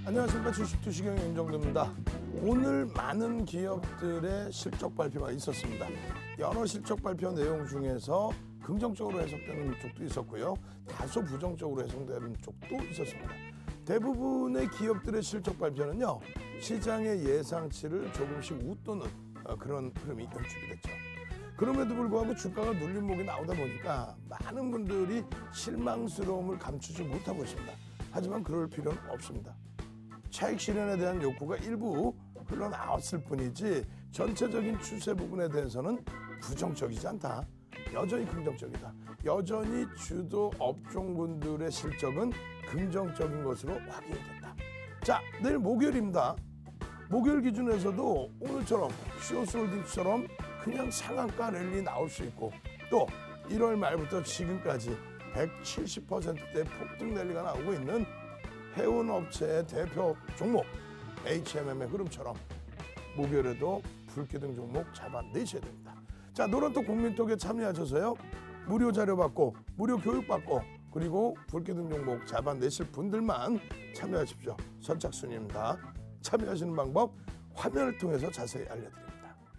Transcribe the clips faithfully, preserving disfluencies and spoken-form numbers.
안녕하십니까. 주식투시경의 윤정두입니다. 오늘 많은 기업들의 실적 발표가 있었습니다. 여러 실적 발표 내용 중에서 긍정적으로 해석되는 쪽도 있었고요. 다소 부정적으로 해석되는 쪽도 있었습니다. 대부분의 기업들의 실적 발표는요, 시장의 예상치를 조금씩 웃도는 그런 흐름이 연출이 됐죠. 그럼에도 불구하고 주가가 눌림목이 나오다 보니까 많은 분들이 실망스러움을 감추지 못하고 있습니다. 하지만 그럴 필요는 없습니다. 차익 실현에 대한 욕구가 일부 흘러나왔을 뿐이지 전체적인 추세 부분에 대해서는 부정적이지 않다. 여전히 긍정적이다. 여전히 주도 업종군들의 실적은 긍정적인 것으로 확인이 됐다. 자, 내일 목요일입니다. 목요일 기준에서도 오늘처럼 시오스홀딩스처럼 그냥 상한가 랠리 나올 수 있고, 또 일월 말부터 지금까지 백칠십 퍼센트대 폭등 랠리가 나오고 있는 해운업체의 대표 종목 에이치엠엠의 흐름처럼 목요일에도 불기둥 종목 잡아내셔야 됩니다. 자, 노란톡 국민톡에 참여하셔서요, 무료 자료 받고 무료 교육 받고 그리고 불기둥 종목 잡아내실 분들만 참여하십시오. 선착순입니다. 참여하시는 방법 화면을 통해서 자세히 알려드립니다.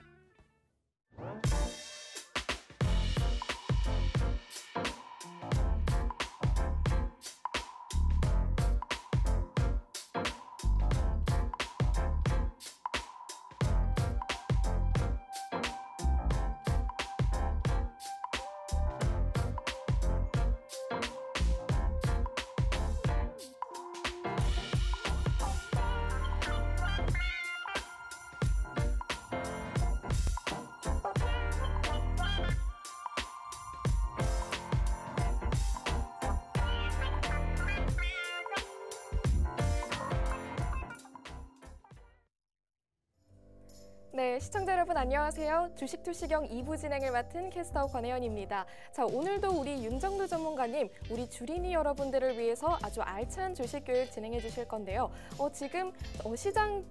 네, 시청자 여러분 안녕하세요. 주식투시경 이 부 진행을 맡은 캐스터 권혜연입니다. 자, 오늘도 우리 윤정두 전문가님, 우리 주린이 여러분들을 위해서 아주 알찬 주식 교육 진행해 주실 건데요. 어, 지금 어, 시장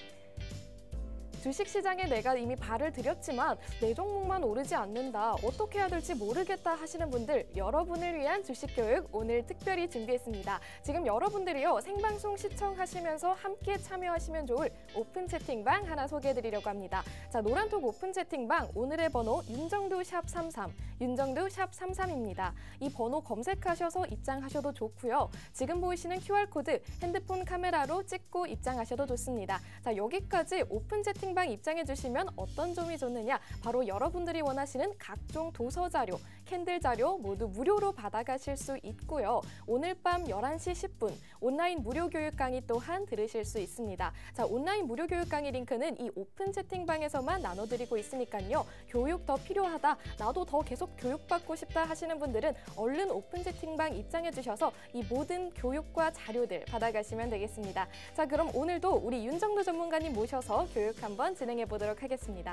주식시장에 내가 이미 발을 들였지만 내 종목만 오르지 않는다, 어떻게 해야 될지 모르겠다 하시는 분들, 여러분을 위한 주식교육 오늘 특별히 준비했습니다. 지금 여러분들이요, 생방송 시청하시면서 함께 참여하시면 좋을 오픈 채팅방 하나 소개해드리려고 합니다. 자, 노란톡 오픈 채팅방 오늘의 번호 윤정두 샵 삼삼, 윤정두 샵 삼삼입니다. 이 번호 검색하셔서 입장하셔도 좋고요. 지금 보이시는 큐알코드 핸드폰 카메라로 찍고 입장하셔도 좋습니다. 자, 여기까지 오픈 채팅 방 입장해 주시면 어떤 점이 좋느냐, 바로 여러분들이 원하시는 각종 도서 자료, 캔들 자료 모두 무료로 받아가실 수 있고요. 오늘 밤 열한 시 십 분 온라인 무료 교육 강의 또한 들으실 수 있습니다. 자, 온라인 무료 교육 강의 링크는 이 오픈 채팅방에서만 나눠드리고 있으니까요. 교육 더 필요하다, 나도 더 계속 교육받고 싶다 하시는 분들은 얼른 오픈 채팅방 입장해 주셔서 이 모든 교육과 자료들 받아가시면 되겠습니다. 자, 그럼 오늘도 우리 윤정두 전문가님 모셔서 교육 한번 진행해 보도록 하겠습니다.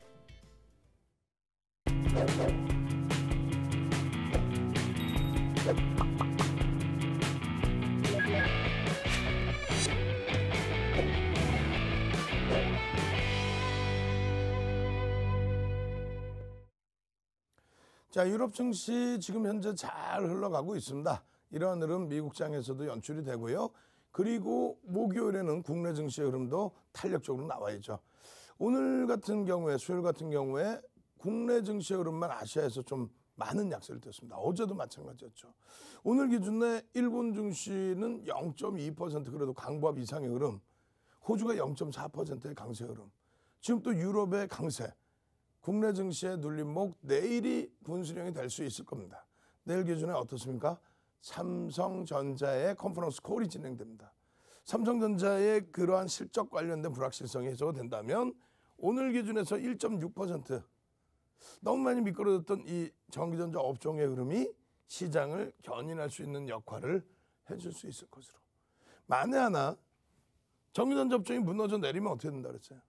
자, 유럽 증시 지금 현재 잘 흘러가고 있습니다. 이러한 흐름 미국장에서도 연출이 되고요. 그리고 목요일에는 국내 증시의 흐름도 탄력적으로 나와야죠. 오늘 같은 경우에, 수요일 같은 경우에 국내 증시의 흐름만 아시아에서 좀 많은 약세를 띄었습니다. 어제도 마찬가지였죠. 오늘 기준에 일본 증시는 영 점 이 퍼센트 그래도 강보합 이상의 흐름, 호주가 영 점 사 퍼센트의 강세 흐름, 지금 또 유럽의 강세, 국내 증시의 눌림목 내일이 분수령이 될 수 있을 겁니다. 내일 기준에 어떻습니까? 삼성전자의 컨퍼런스 콜이 진행됩니다. 삼성전자의 그러한 실적 관련된 불확실성이 해소가 된다면 오늘 기준에서 일 점 육 퍼센트 너무 많이 미끄러졌던 이 전기전자 업종의 흐름이 시장을 견인할 수 있는 역할을 해줄 수 있을 것으로. 만에 하나 전기전자 업종이 무너져 내리면 어떻게 된다 그랬어요?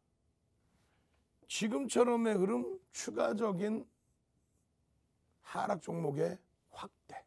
지금처럼의 흐름, 추가적인 하락 종목의 확대.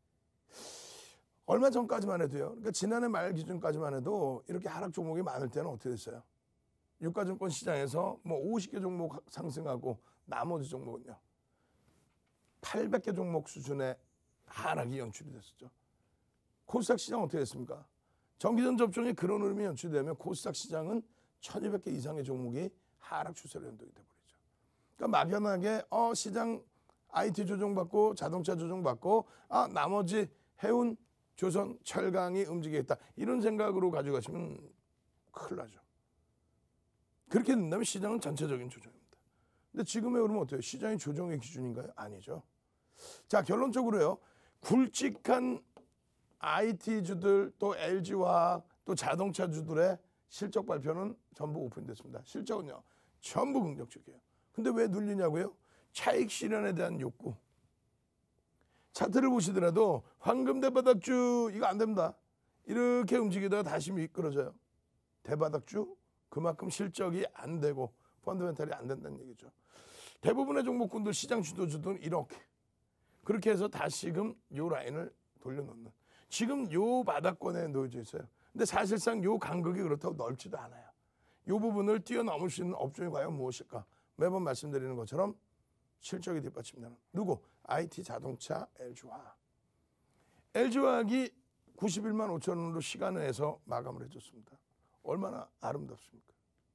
얼마 전까지만 해도요, 그러니까 지난해 말 기준까지만 해도 이렇게 하락 종목이 많을 때는 어떻게 됐어요? 유가증권 시장에서 뭐 오십 개 종목 상승하고 나머지 종목은요, 팔백 개 종목 수준의 하락이 연출이 됐었죠. 코스닥 시장 어떻게 됐습니까? 정기전 접종에 그런 흐름이 연출되면 코스닥 시장은 천이백 개 이상의 종목이 하락 추세로 연동이 돼버리죠. 그러니까 막연하게 어 시장 아이티 조정받고 자동차 조정받고 아 나머지 해운, 조선, 철강이 움직이겠다 이런 생각으로 가져가시면 큰일 나죠. 그렇게 된다면 시장은 전체적인 조정입니다. 근데 지금의 흐름은 어때요? 시장이 조정의 기준인가요? 아니죠. 자, 결론적으로요. 굵직한 아이티주들 또 엘지화학 또 자동차주들의 실적 발표는 전부 오픈됐습니다. 실적은요. 전부 긍정적이에요. 근데 왜 눌리냐고요? 차익 실현에 대한 욕구. 차트를 보시더라도 황금 대바닥주 이거 안 됩니다. 이렇게 움직이다가 다시 미끄러져요. 대바닥주 그만큼 실적이 안 되고 펀더멘탈이 안 된다는 얘기죠. 대부분의 종목군들 시장 주도주들은 이렇게 그렇게 해서 다시금 요 라인을 돌려놓는 지금 요 바닥권에 놓여져 있어요. 근데 사실상 요 간극이 그렇다고 넓지도 않아요. 요 부분을 뛰어넘을 수 있는 업종이 과연 무엇일까? 매번 말씀드리는 것처럼 실적이 뒷받침되는 누구? 아이티, 자동차, 엘지화학. 엘지화학이 구십일만 오천 원으로 시간을 해서 마감을 해줬습니다. 얼마나 아름답습니까?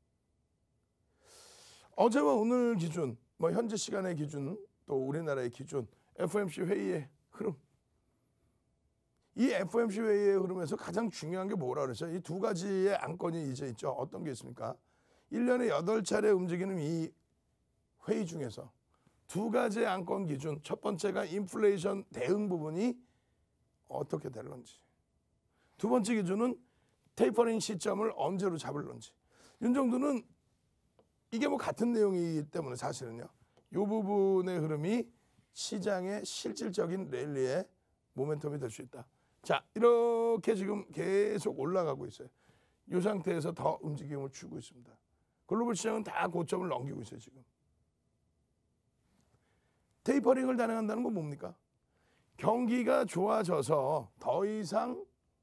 어제와 오늘 기준, 뭐 현재 시간의 기준, 또 우리나라의 기준, 에프오엠씨 회의의 흐름. 이 에프오엠씨 회의의 흐름에서 가장 중요한 게 뭐라 그랬어요? 이 두 가지의 안건이 이제 있죠. 어떤 게 있습니까? 일 년에 여덟 차례 움직이는 이 회의 중에서 두 가지의 안건 기준, 첫 번째가 인플레이션 대응 부분이 어떻게 될런지, 두 번째 기준은 테이퍼링 시점을 언제로 잡을런지. 윤 정도는 이게 뭐 같은 내용이기 때문에 사실은요. 이 부분의 흐름이 시장의 실질적인 랠리의 모멘텀이 될 수 있다. 자, 이렇게 지금 계속 올라가고 있어요. 이 상태에서 더 움직임을 주고 있습니다. 글로벌 시장은 다 고점을 넘기고 있어요, 지금. 테이퍼링을 단행한다는 건 뭡니까? 경기가 좋아져서 더 이상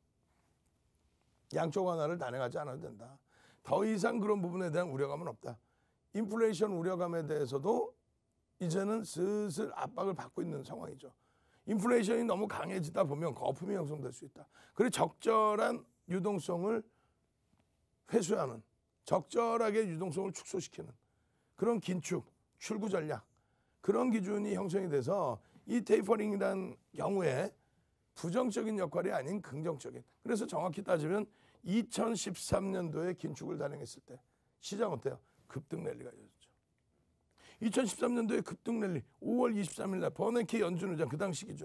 양쪽 완화를 단행하지 않아도 된다. 더 이상 그런 부분에 대한 우려감은 없다. 인플레이션 우려감에 대해서도 이제는 슬슬 압박을 받고 있는 상황이죠. 인플레이션이 너무 강해지다 보면 거품이 형성될 수 있다. 그래서 적절한 유동성을 회수하는, 적절하게 유동성을 축소시키는 그런 긴축, 출구 전략, 그런 기준이 형성이 돼서 이 테이퍼링이라는 경우에 부정적인 역할이 아닌 긍정적인. 그래서 정확히 따지면 이천십삼 년도에 긴축을 단행했을 때 시장 어때요? 급등 랠리가 이어졌죠. 이천십삼 년도에 급등 랠리 오월 이십삼일 날 버냉키 연준 의장 그 당시 기준에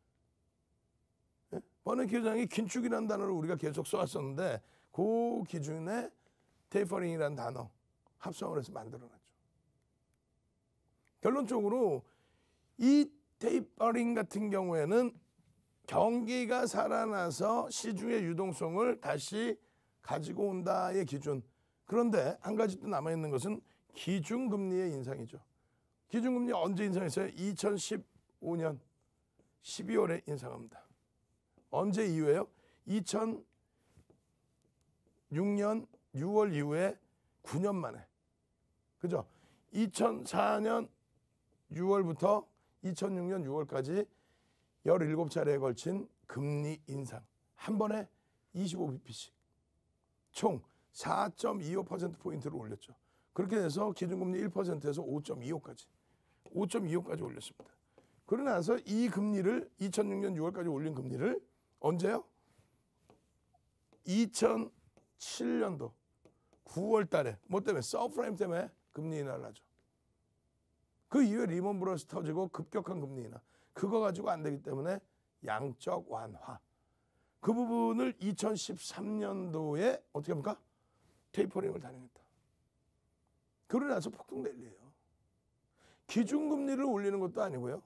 예? 버냉키 의장이 긴축이라는 단어를 우리가 계속 써왔었는데 그 기준에 테이퍼링이라는 단어 합성을 해서 만들어놨죠. 결론적으로 이 테이퍼링 같은 경우에는 경기가 살아나서 시중의 유동성을 다시 가지고 온다의 기준. 그런데 한 가지 또 남아있는 것은 기준금리의 인상이죠. 기준금리 언제 인상했어요? 이천십오 년 십이월에 인상합니다. 언제 이후에요? 이천육 년 유월 이후에 구 년 만에. 그죠? 이천사 년 유월부터 이천육 년 유월까지 열일곱 차례에 걸친 금리 인상. 한 번에 이십오 비피씩. 총 사 점 이오 퍼센트포인트를 올렸죠. 그렇게 돼서 기준금리 일 퍼센트에서 오 점 이오까지. 오 점 이오까지 올렸습니다. 그러고 나서 이 금리를 이천육 년 유월까지 올린 금리를 언제요? 이천칠 년도 구월 달에 뭐 때문에? 서프라임 때문에 금리 인하를 하죠. 그 이후에 리먼 브러스 터지고 급격한 금리 인하. 그거 가지고 안 되기 때문에 양적 완화. 그 부분을 이천십삼 년도에 어떻게 합니까? 테이퍼링을 단행했다. 그러고 나서 폭등 랠리예요. 기준금리를 올리는 것도 아니고요.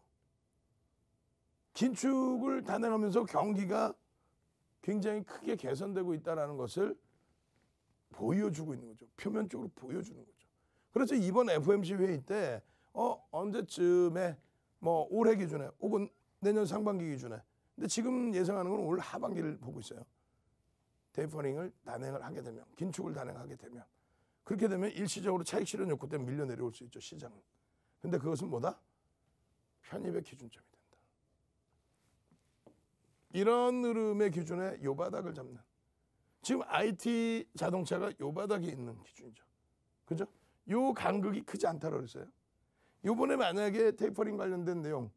긴축을 단행하면서 경기가 굉장히 크게 개선되고 있다는 것을 보여주고 있는 거죠. 표면적으로 보여주는 거죠. 그래서 이번 에프오엠씨 회의 때 어, 언제쯤에 뭐 올해 기준에 혹은 내년 상반기 기준에 근데 지금 예상하는 건 올 하반기를 보고 있어요. 테이퍼링을 단행을 하게 되면 긴축을 단행하게 되면 그렇게 되면 일시적으로 차익 실현 욕구 때문에 밀려 내려올 수 있죠. 시장은. 근데 그것은 뭐다? 편입의 기준점이 된다. 이런 흐름의 기준에 요 바닥을 잡는 지금 아이티 자동차가 요 바닥에 있는 기준이죠. 그죠? 요 간극이 크지 않다고 그랬어요. 요번에 만약에 테이퍼링 관련된 내용,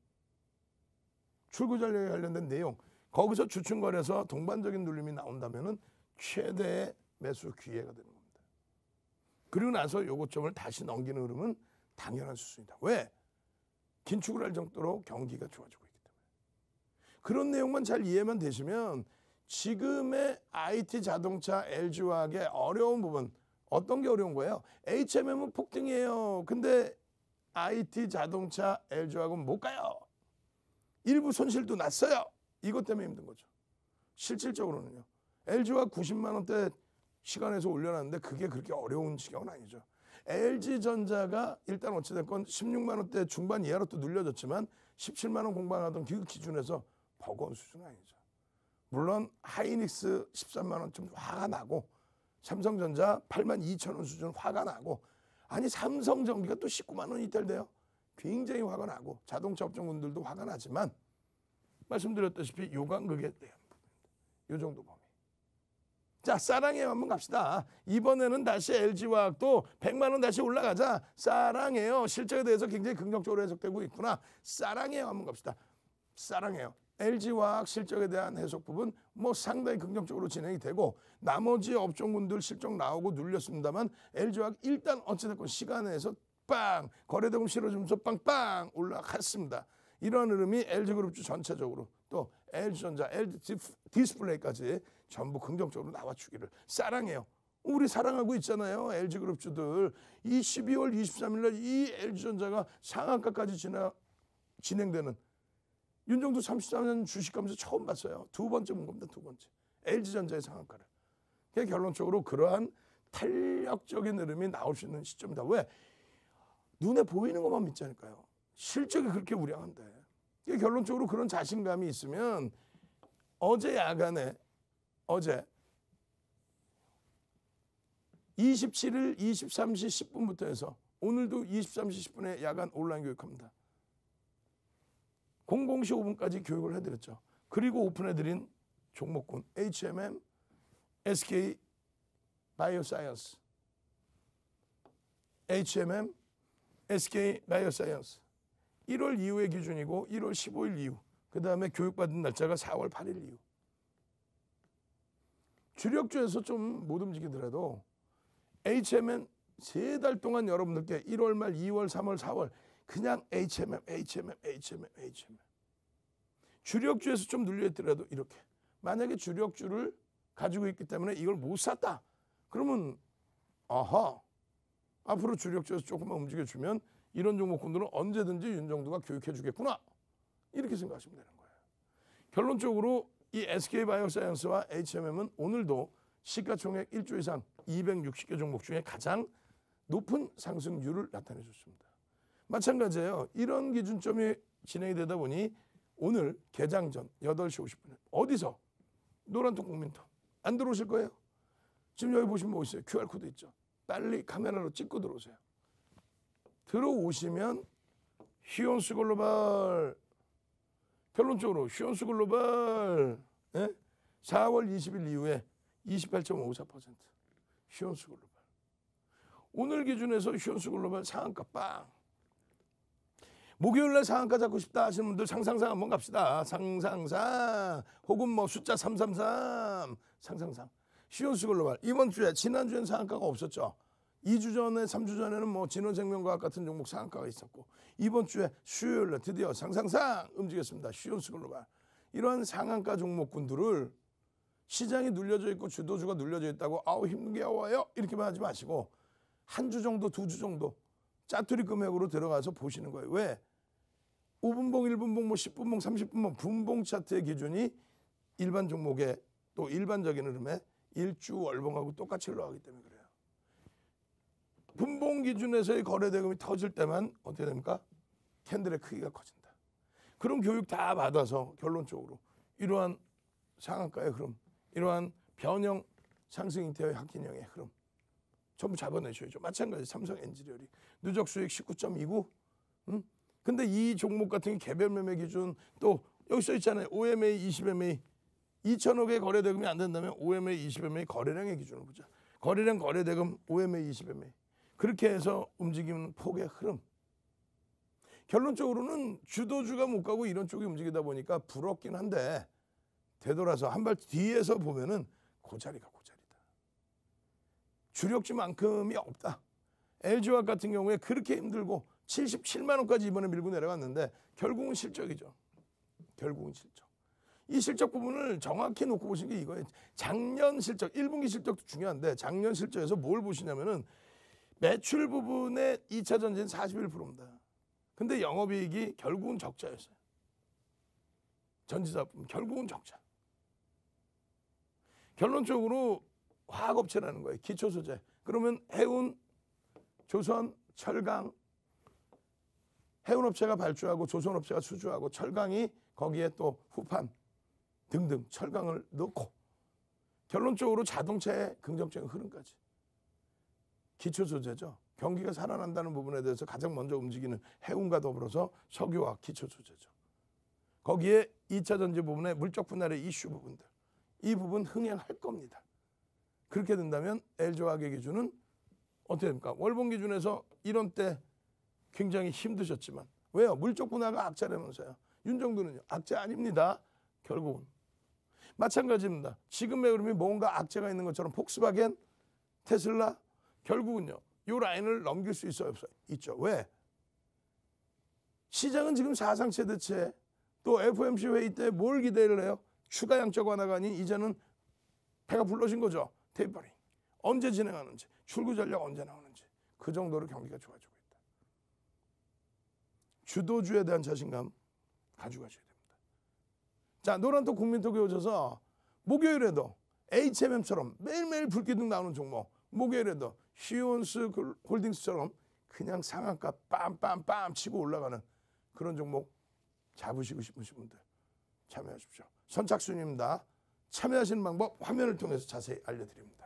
출구 전략에 관련된 내용, 거기서 주춤거려서 동반적인 눌림이 나온다면은 최대의 매수 기회가 되는 겁니다. 그리고 나서 요거점을 다시 넘기는 흐름은 당연한 수순이다. 왜? 긴축을 할 정도로 경기가 좋아지고 있기 때문에. 그런 내용만 잘 이해만 되시면 지금의 아이티 자동차 엘지화학의 어려운 부분, 어떤 게 어려운 거예요? 에이치엠엠은 폭등이에요. 근데 아이티 자동차 엘지화학은 못 가요. 일부 손실도 났어요. 이것 때문에 힘든 거죠. 실질적으로는요. 엘지화학 구십만 원대 시간에서 올려놨는데 그게 그렇게 어려운 시간은 아니죠. 엘지전자가 일단 어찌됐건 십육만 원대 중반 이하로 또 눌려졌지만 십칠만 원 공방하던 그 기준에서 버거운 수준은 아니죠. 물론 하이닉스 십삼만 원 좀 화가 나고 삼성전자 팔만 이천 원 수준 화가 나고 아니 삼성전기가 또 십구만 원 이탈돼요. 굉장히 화가 나고 자동차 업종군들도 화가 나지만 말씀드렸다시피 요간극에 대한 요 정도 범위. 자, 사랑해요 한번 갑시다. 이번에는 다시 엘지화학도 백만 원 다시 올라가자. 사랑해요. 실적에 대해서 굉장히 긍정적으로 해석되고 있구나. 사랑해요 한번 갑시다. 사랑해요. 엘지화학 실적에 대한 해석 부분 뭐 상당히 긍정적으로 진행이 되고 나머지 업종군들 실적 나오고 눌렸습니다만 엘지화학 일단 어찌됐건 시간에서 빵 거래대금 실어주면서 빵빵 올라갔습니다. 이런 흐름이 엘지그룹주 전체적으로 또 엘지전자, 엘지디스플레이까지 전부 긍정적으로 나와주기를 사랑해요. 우리 사랑하고 있잖아요. 엘지그룹주들. 이 십이월 이십삼일 날 이 엘지전자가 상한가까지 지나, 진행되는 윤정도 삼십삼 년 주식하면서 처음 봤어요. 두 번째 본 겁니다. 두 번째. 엘지전자의 상한가를. 결론적으로 그러한 탄력적인 흐름이 나올 수 있는 시점이다. 왜? 눈에 보이는 것만 믿지 않을까요? 실적이 그렇게 우량한데. 결론적으로 그런 자신감이 있으면 어제 야간에 어제 이십칠일 이십삼 시 십 분부터 해서 오늘도 이십삼 시 십 분에 야간 온라인 교육합니다. 공공시 오 분까지 교육을 해드렸죠. 그리고 오픈해드린 종목군 에이치엠엠, 에스케이 바이오사이언스, 에이치엠엠, 에스케이 바이오사이언스 일월 이후의 기준이고 일월 십오일 이후 그 다음에 교육받은 날짜가 사월 팔일 이후 주력주에서 좀 못 움직이더라도 에이치엠엠 세 달 동안 여러분들께 일월 말 이월 삼월 사월 그냥 에이치엠엠 에이치엠엠 에이치엠엠 에이치엠엠 주력주에서 좀 눌려있더라도 이렇게 만약에 주력주를 가지고 있기 때문에 이걸 못 샀다 그러면 아하 앞으로 주력주에서 조금만 움직여주면 이런 종목군들은 언제든지 윤정도가 교육해 주겠구나 이렇게 생각하시면 되는 거예요. 결론적으로 이 에스케이바이오사이언스와 에이치엠엠은 오늘도 시가총액 일조 이상 이백육십 개 종목 중에 가장 높은 상승률을 나타내줬습니다. 마찬가지예요. 이런 기준점이 진행이 되다 보니 오늘 개장 전 여덟 시 오십 분에 어디서 노란통 국민통 안 들어오실 거예요? 지금 여기 보시면 뭐 있어요? 큐알코드 있죠. 빨리 카메라로 찍고 들어오세요. 들어오시면 휴온스 글로벌 결론적으로 휴온스 글로벌 예? 사월 이십일 이후에 이십팔 점 오사 퍼센트 휴온스 글로벌 오늘 기준에서 휴온스 글로벌 상한가 빵 목요일날 상한가 잡고 싶다 하시는 분들 상상상 한번 갑시다. 상상상 혹은 뭐 숫자 삼삼삼 상상상 휴온스 글로벌 이번 주에 지난주엔 상한가가 없었죠. 이 주 전에 삼 주 전에는 뭐 진원생명과학 같은 종목 상한가가 있었고 이번 주에 수요일날 드디어 상상상 움직였습니다. 휴온스 글로벌 이러한 상한가 종목군들을 시장이 눌려져 있고 주도주가 눌려져 있다고 아우 힘겨워요 이렇게만 하지 마시고 한 주 정도 두 주 정도 짜투리 금액으로 들어가서 보시는 거예요. 왜? 오 분봉, 일 분봉, 뭐 십 분봉, 삼십 분봉 분봉 차트의 기준이 일반 종목의 또 일반적인 흐름에 일주 월봉하고 똑같이 흘러가기 때문에 그래요. 분봉 기준에서의 거래대금이 터질 때만 어떻게 됩니까? 캔들의 크기가 커진다. 그런 교육 다 받아서 결론적으로 이러한 상한가의 흐름, 이러한 변형 상승 형태의 합긴형의 흐름 전부 잡아내셔야죠. 마찬가지 삼성 엔지니어링 누적 수익 십구 점 이구. 음? 근데 이 종목 같은 게 개별 매매 기준 또 여기 써 있잖아요. 오 엠에이, 이십 엠에이 이천억의 거래대금이 안 된다면 오엠에이, 이십엠에이 거래량의 기준을 보자. 거래량, 거래대금, 오엠에이, 이십엠에이. 그렇게 해서 움직이는 폭의 흐름. 결론적으로는 주도주가 못 가고 이런 쪽이 움직이다 보니까 부럽긴 한데 되돌아서 한 발 뒤에서 보면은 고자리가 고자리다. 주력주만큼이 없다. 엘지화학 같은 경우에 그렇게 힘들고 칠십칠만 원까지 이번에 밀고 내려갔는데 결국은 실적이죠. 결국은 실적. 이 실적 부분을 정확히 놓고 보신 게 이거예요. 작년 실적, 일 분기 실적도 중요한데 작년 실적에서 뭘 보시냐면은 매출 부분의 이 차 전지는 사십일 퍼센트입니다. 근데 영업이익이 결국은 적자였어요. 전지사 부분 결국은 적자. 결론적으로 화학업체라는 거예요. 기초소재. 그러면 해운, 조선, 철강, 해운업체가 발주하고 조선업체가 수주하고 철강이 거기에 또 후판 등등 철강을 넣고 결론적으로 자동차의 긍정적인 흐름까지. 기초소재죠. 경기가 살아난다는 부분에 대해서 가장 먼저 움직이는 해운과 더불어서 석유와 기초소재죠. 거기에 이 차 전지 부분의 물적 분할의 이슈 부분들. 이 부분 흥행할 겁니다. 그렇게 된다면 엘지화학의 기준은 어떻게 됩니까? 월봉 기준에서 이런 때 굉장히 힘드셨지만 왜요? 물적 분할가 악재라면서요. 윤정도는요. 악재 아닙니다. 결국은. 마찬가지입니다. 지금의 흐름이 뭔가 악재가 있는 것처럼 폭스바겐, 테슬라 결국은요. 이 라인을 넘길 수 있어요? 없어요? 있죠. 왜? 시장은 지금 사상 최대치에 또 에프오엠씨 회의 때 뭘 기대를 해요? 추가 양적 완화가 아닌 이제는 배가 불러진 거죠. 테이퍼링. 언제 진행하는지, 출구 전략 언제 나오는지 그 정도로 경기가 좋아지고 있다. 주도주에 대한 자신감 가져가셔야 됩니다. 자, 노란톡 국민톡에 오셔서 목요일에도 에이치엠엠처럼 매일매일 불기둥 나오는 종목, 목요일에도 시온스 홀딩스처럼 그냥 상한가 빰빰빰 치고 올라가는 그런 종목 잡으시고 싶으신 분들 참여하십시오. 선착순입니다. 참여하시는 방법 화면을 통해서 자세히 알려드립니다.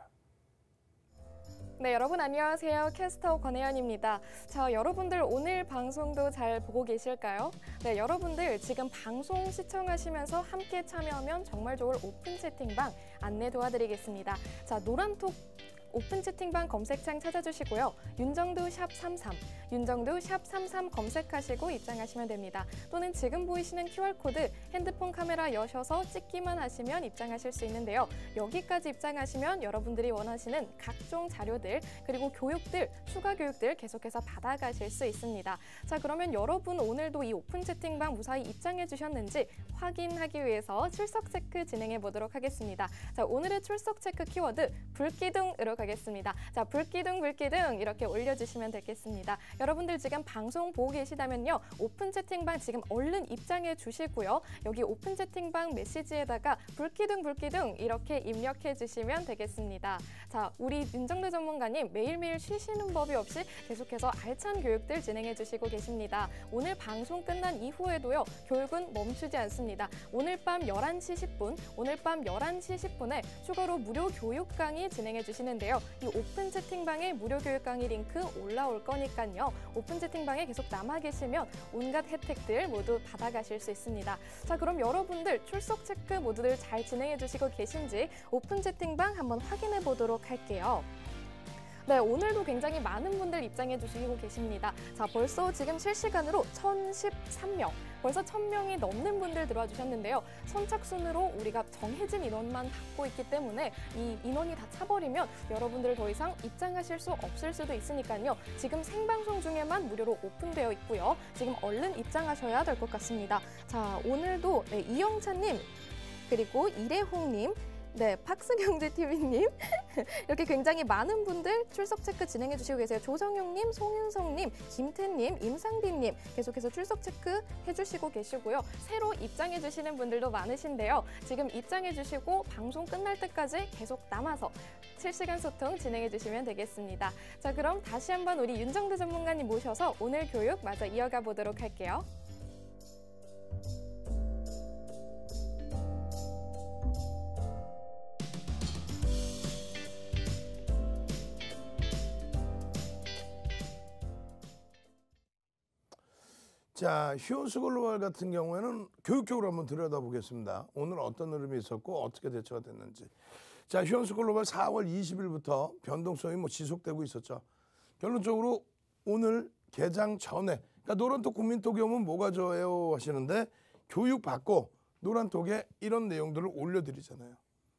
네, 여러분 안녕하세요. 캐스터 권혜연입니다. 자, 여러분들 오늘 방송도 잘 보고 계실까요? 네, 여러분들 지금 방송 시청하시면서 함께 참여하면 정말 좋을 오픈 채팅방 안내 도와드리겠습니다. 자, 노란톡 오픈 채팅방 검색창 찾아주시고요. 윤정두 샵 삼삼, 윤정두 샵 삼삼 검색하시고 입장하시면 됩니다. 또는 지금 보이시는 큐알코드 핸드폰 카메라 여셔서 찍기만 하시면 입장하실 수 있는데요. 여기까지 입장하시면 여러분들이 원하시는 각종 자료들 그리고 교육들, 추가 교육들 계속해서 받아가실 수 있습니다. 자, 그러면 여러분 오늘도 이 오픈 채팅방 무사히 입장해 주셨는지 확인하기 위해서 출석 체크 진행해 보도록 하겠습니다. 자, 오늘의 출석 체크 키워드 불기둥으로 가겠습니다. 자, 불기둥 불기둥 이렇게 올려주시면 되겠습니다. 여러분들 지금 방송 보고 계시다면요. 오픈 채팅방 지금 얼른 입장해 주시고요. 여기 오픈 채팅방 메시지에다가 불기둥 불기둥 이렇게 입력해 주시면 되겠습니다. 자, 우리 윤정두 전문가님 매일매일 쉬시는 법이 없이 계속해서 알찬 교육들 진행해 주시고 계십니다. 오늘 방송 끝난 이후에도요. 교육은 멈추지 않습니다. 오늘 밤 열한 시 십 분, 오늘 밤 열한 시 십 분에 추가로 무료 교육 강의 진행해 주시는데요. 이 오픈 채팅방에 무료 교육 강의 링크 올라올 거니까요. 오픈 채팅방에 계속 남아 계시면 온갖 혜택들 모두 받아가실 수 있습니다. 자, 그럼 여러분들 출석 체크 모두들 잘 진행해 주시고 계신지 오픈 채팅방 한번 확인해 보도록 할게요. 네, 오늘도 굉장히 많은 분들 입장해 주시고 계십니다. 자, 벌써 지금 실시간으로 천십삼 명, 벌써 천 명이 넘는 분들 들어와 주셨는데요. 선착순으로 우리가 정해진 인원만 받고 있기 때문에 이 인원이 다 차버리면 여러분들 더 이상 입장하실 수 없을 수도 있으니까요. 지금 생방송 중에만 무료로 오픈되어 있고요. 지금 얼른 입장하셔야 될 것 같습니다. 자, 오늘도 네, 이영찬님, 그리고 이래홍님, 네, 팍스경제티비님 이렇게 굉장히 많은 분들 출석 체크 진행해 주시고 계세요. 조정용님, 송윤성님, 김태님, 임상빈님 계속해서 출석 체크 해주시고 계시고요. 새로 입장해 주시는 분들도 많으신데요. 지금 입장해 주시고 방송 끝날 때까지 계속 남아서 실시간 소통 진행해 주시면 되겠습니다. 자, 그럼 다시 한번 우리 윤정두 전문가님 모셔서 오늘 교육 마저 이어가 보도록 할게요. 자, 휴온스 글로벌 같은 경우에는 교육적으로 한번 들여다보겠습니다. 오늘 어떤 흐름이 있었고 어떻게 대처가 됐는지. 자, 휴온스 글로벌 사월 이십일부터 변동성이 뭐 지속되고 있었죠. 결론적으로 오늘 개장 전에, 그러니까 노란톡 국민톡에 오면 뭐가 좋아요 하시는데 교육 받고 노란톡에 이런 내용들을 올려드리잖아요.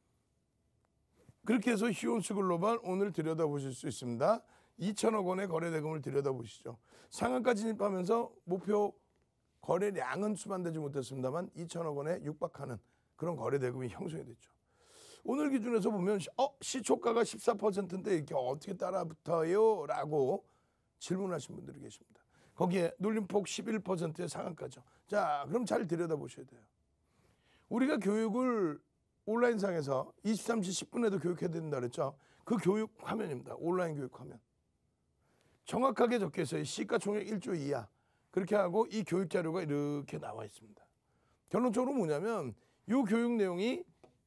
그렇게 해서 휴온스 글로벌 오늘 들여다보실 수 있습니다. 이천억 원의 거래대금을 들여다보시죠. 상한가 진입하면서 목표 거래량은 수반되지 못했습니다만 이천억 원에 육박하는 그런 거래대금이 형성이 됐죠. 오늘 기준에서 보면 어 시초가가 십사 퍼센트인데 이렇게 어떻게 따라붙어요? 라고 질문하신 분들이 계십니다. 거기에 눌림폭 십일 퍼센트의 상한가죠. 자, 그럼 잘 들여다보셔야 돼요. 우리가 교육을 온라인상에서 이십삼 시 십 분에도 교육해야 된다 그랬죠. 그 교육 화면입니다. 온라인 교육 화면. 정확하게 적혀 있어요. 시가총액 일조 이하. 그렇게 하고 이 교육 자료가 이렇게 나와 있습니다. 결론적으로 뭐냐면 이 교육 내용이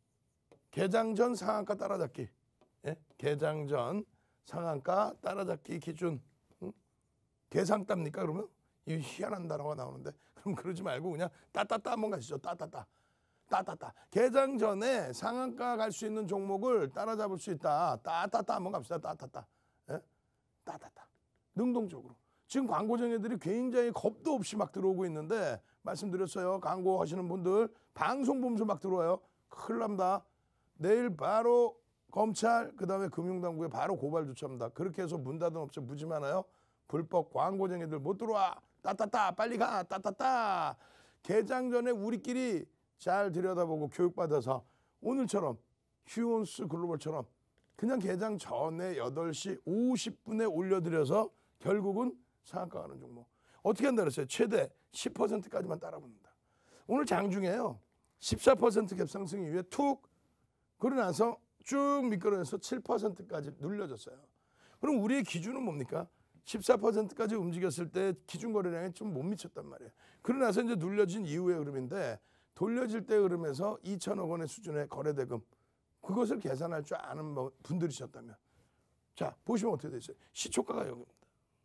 개장 전 상한가 따라잡기. 예? 개장 전 상한가 따라잡기 기준. 응? 계산답니까 그러면? 이 희한한 단어가 나오는데 그럼 그러지 말고 그냥 따따따 한번 가시죠. 따따따. 따따따. 개장 전에 상한가 갈 수 있는 종목을 따라잡을 수 있다. 따따따 한번 갑시다. 따따따. 예? 따따따. 능동적으로. 지금 광고쟁이들이 굉장히 겁도 없이 막 들어오고 있는데 말씀드렸어요. 광고하시는 분들 방송 보면서 막 들어와요. 큰일 납니다. 내일 바로 검찰 그다음에 금융당국에 바로 고발 조치합니다. 그렇게 해서 문 닫은 업체 무지 많아요. 불법 광고쟁이들 못 들어와. 따따따 빨리 가. 따따따. 개장 전에 우리끼리 잘 들여다보고 교육받아서 오늘처럼 휴온스 글로벌처럼 그냥 개장 전에 여덟 시 오십 분에 올려드려서 결국은 상한가 가는 종목. 어떻게 한다 그랬어요? 최대 십 퍼센트까지만 따라붙는다. 오늘 장중에요. 십사 퍼센트 갭상승 이후에 툭 그러고 나서 쭉 미끄러져서 칠 퍼센트까지 눌려졌어요. 그럼 우리의 기준은 뭡니까? 십사 퍼센트까지 움직였을 때 기준 거래량에 좀 못 미쳤단 말이에요. 그러고 나서 이제 눌려진 이후의 흐름인데 돌려질 때 흐름에서 이천억 원의 수준의 거래대금 그것을 계산할 줄 아는 분들이셨다면 자 보시면 어떻게 되죠? 시초가가 여기입니다.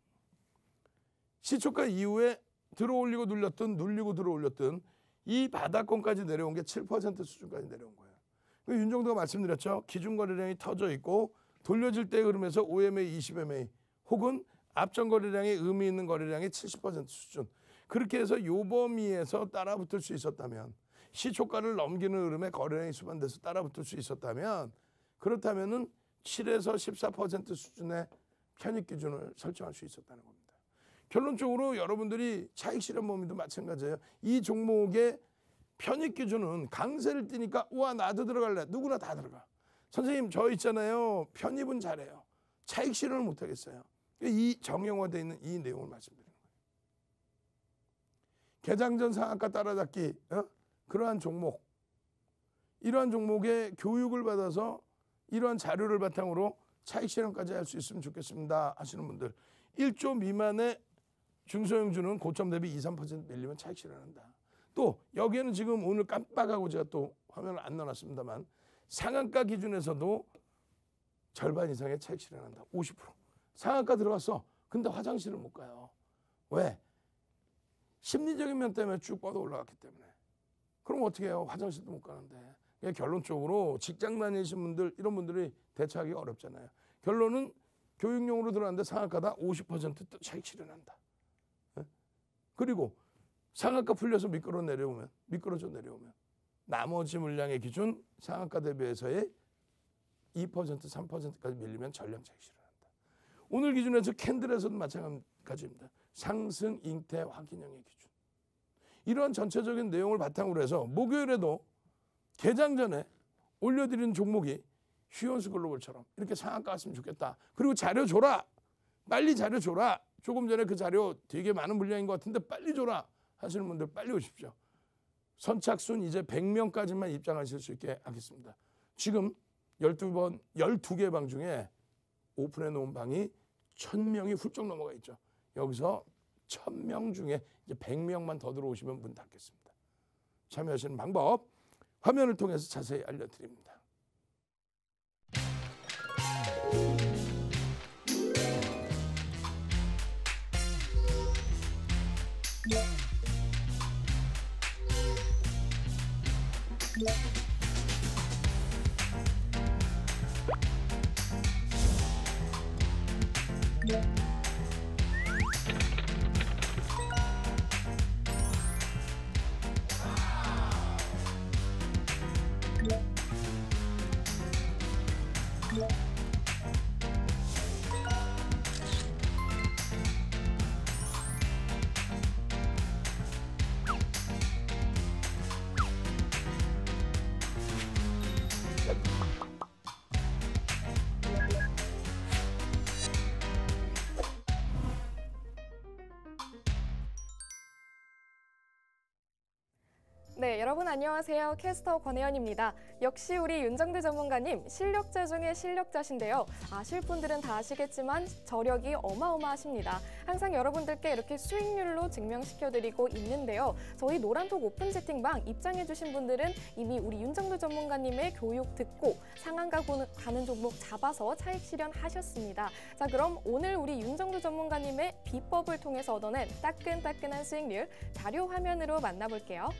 시초가 이후에 들어올리고 눌렸던 눌리고 들어올렸던 이 바닥권까지 내려온 게 칠 퍼센트 수준까지 내려온 거예요. 윤정도가 말씀드렸죠. 기준 거래량이 터져 있고 돌려질 때 흐름에서 오 엠에이, 이십 엠에이 혹은 앞전 거래량의 의미 있는 거래량의 칠십 퍼센트 수준 그렇게 해서 요 범위에서 따라붙을 수 있었다면 시초가를 넘기는 흐름에 거래량이 수반돼서 따라붙을 수 있었다면 그렇다면은 칠에서 십사 퍼센트 수준의 편입 기준을 설정할 수 있었다는 겁니다. 결론적으로 여러분들이 차익 실현 범위도 마찬가지예요. 이 종목의 편입 기준은 강세를 띠니까 우와 나도 들어갈래. 누구나 다 들어가. 선생님 저 있잖아요. 편입은 잘해요. 차익 실현을 못하겠어요. 이 정형화되어 있는 이 내용을 말씀드리는 거예요. 개장 전 상한가 따라잡기 어? 그러한 종목 이러한 종목의 교육을 받아서 이러한 자료를 바탕으로 차익 실현까지 할 수 있으면 좋겠습니다 하시는 분들 일조 미만의 중소형주는 고점 대비 이, 삼 퍼센트 밀리면 차익 실현한다. 또 여기에는 지금 오늘 깜빡하고 제가 또 화면을 안 넣어놨습니다만 상한가 기준에서도 절반 이상의 차익 실현한다. 오십 퍼센트. 상한가 들어갔어. 근데 화장실을 못 가요. 왜? 심리적인 면 때문에 쭉 뻗어 올라갔기 때문에. 그럼 어떻게 해요? 화장실도 못 가는데. 결론적으로 직장 다니시는 분들 이런 분들이 대처하기 어렵잖아요. 결론은 교육용으로 들어갔는데 상한가다 오십 퍼센트 차익 실현한다. 네? 그리고 상한가 풀려서 미끄러 내려오면 미끄러져 내려오면 나머지 물량의 기준 상한가 대비해서의 이 퍼센트, 삼 퍼센트까지 밀리면 전량 차익 실현한다. 오늘 기준에서 캔들에서도 마찬가지입니다. 상승 잉태 확인형의 기준. 이러한 전체적인 내용을 바탕으로 해서 목요일에도 개장 전에 올려드리는 종목이 휴온스 글로벌처럼 이렇게 상한가 갔으면 좋겠다. 그리고 자료 줘라. 빨리 자료 줘라. 조금 전에 그 자료 되게 많은 물량인 것 같은데 빨리 줘라 하시는 분들 빨리 오십시오. 선착순 이제 백 명까지만 입장하실 수 있게 하겠습니다. 지금 열두 번, 열두 개 방 중에 오픈해 놓은 방이 천 명이 훌쩍 넘어가 있죠. 여기서 천 명 중에 이제 백 명만 더 들어오시면 문 닫겠습니다. 참여하시는 방법 화면을 통해서 자세히 알려드립니다. Yeah. 네, 여러분 안녕하세요. 캐스터 권혜연입니다. 역시 우리 윤정두 전문가님 실력자 중에 실력자신데요. 아실 분들은 다 아시겠지만 저력이 어마어마하십니다. 항상 여러분들께 이렇게 수익률로 증명시켜드리고 있는데요. 저희 노란톡 오픈 채팅방 입장해주신 분들은 이미 우리 윤정두 전문가님의 교육 듣고 상한가 가는 종목 잡아서 차익 실현하셨습니다. 자, 그럼 오늘 우리 윤정두 전문가님의 비법을 통해서 얻어낸 따끈따끈한 수익률 자료 화면으로 만나볼게요.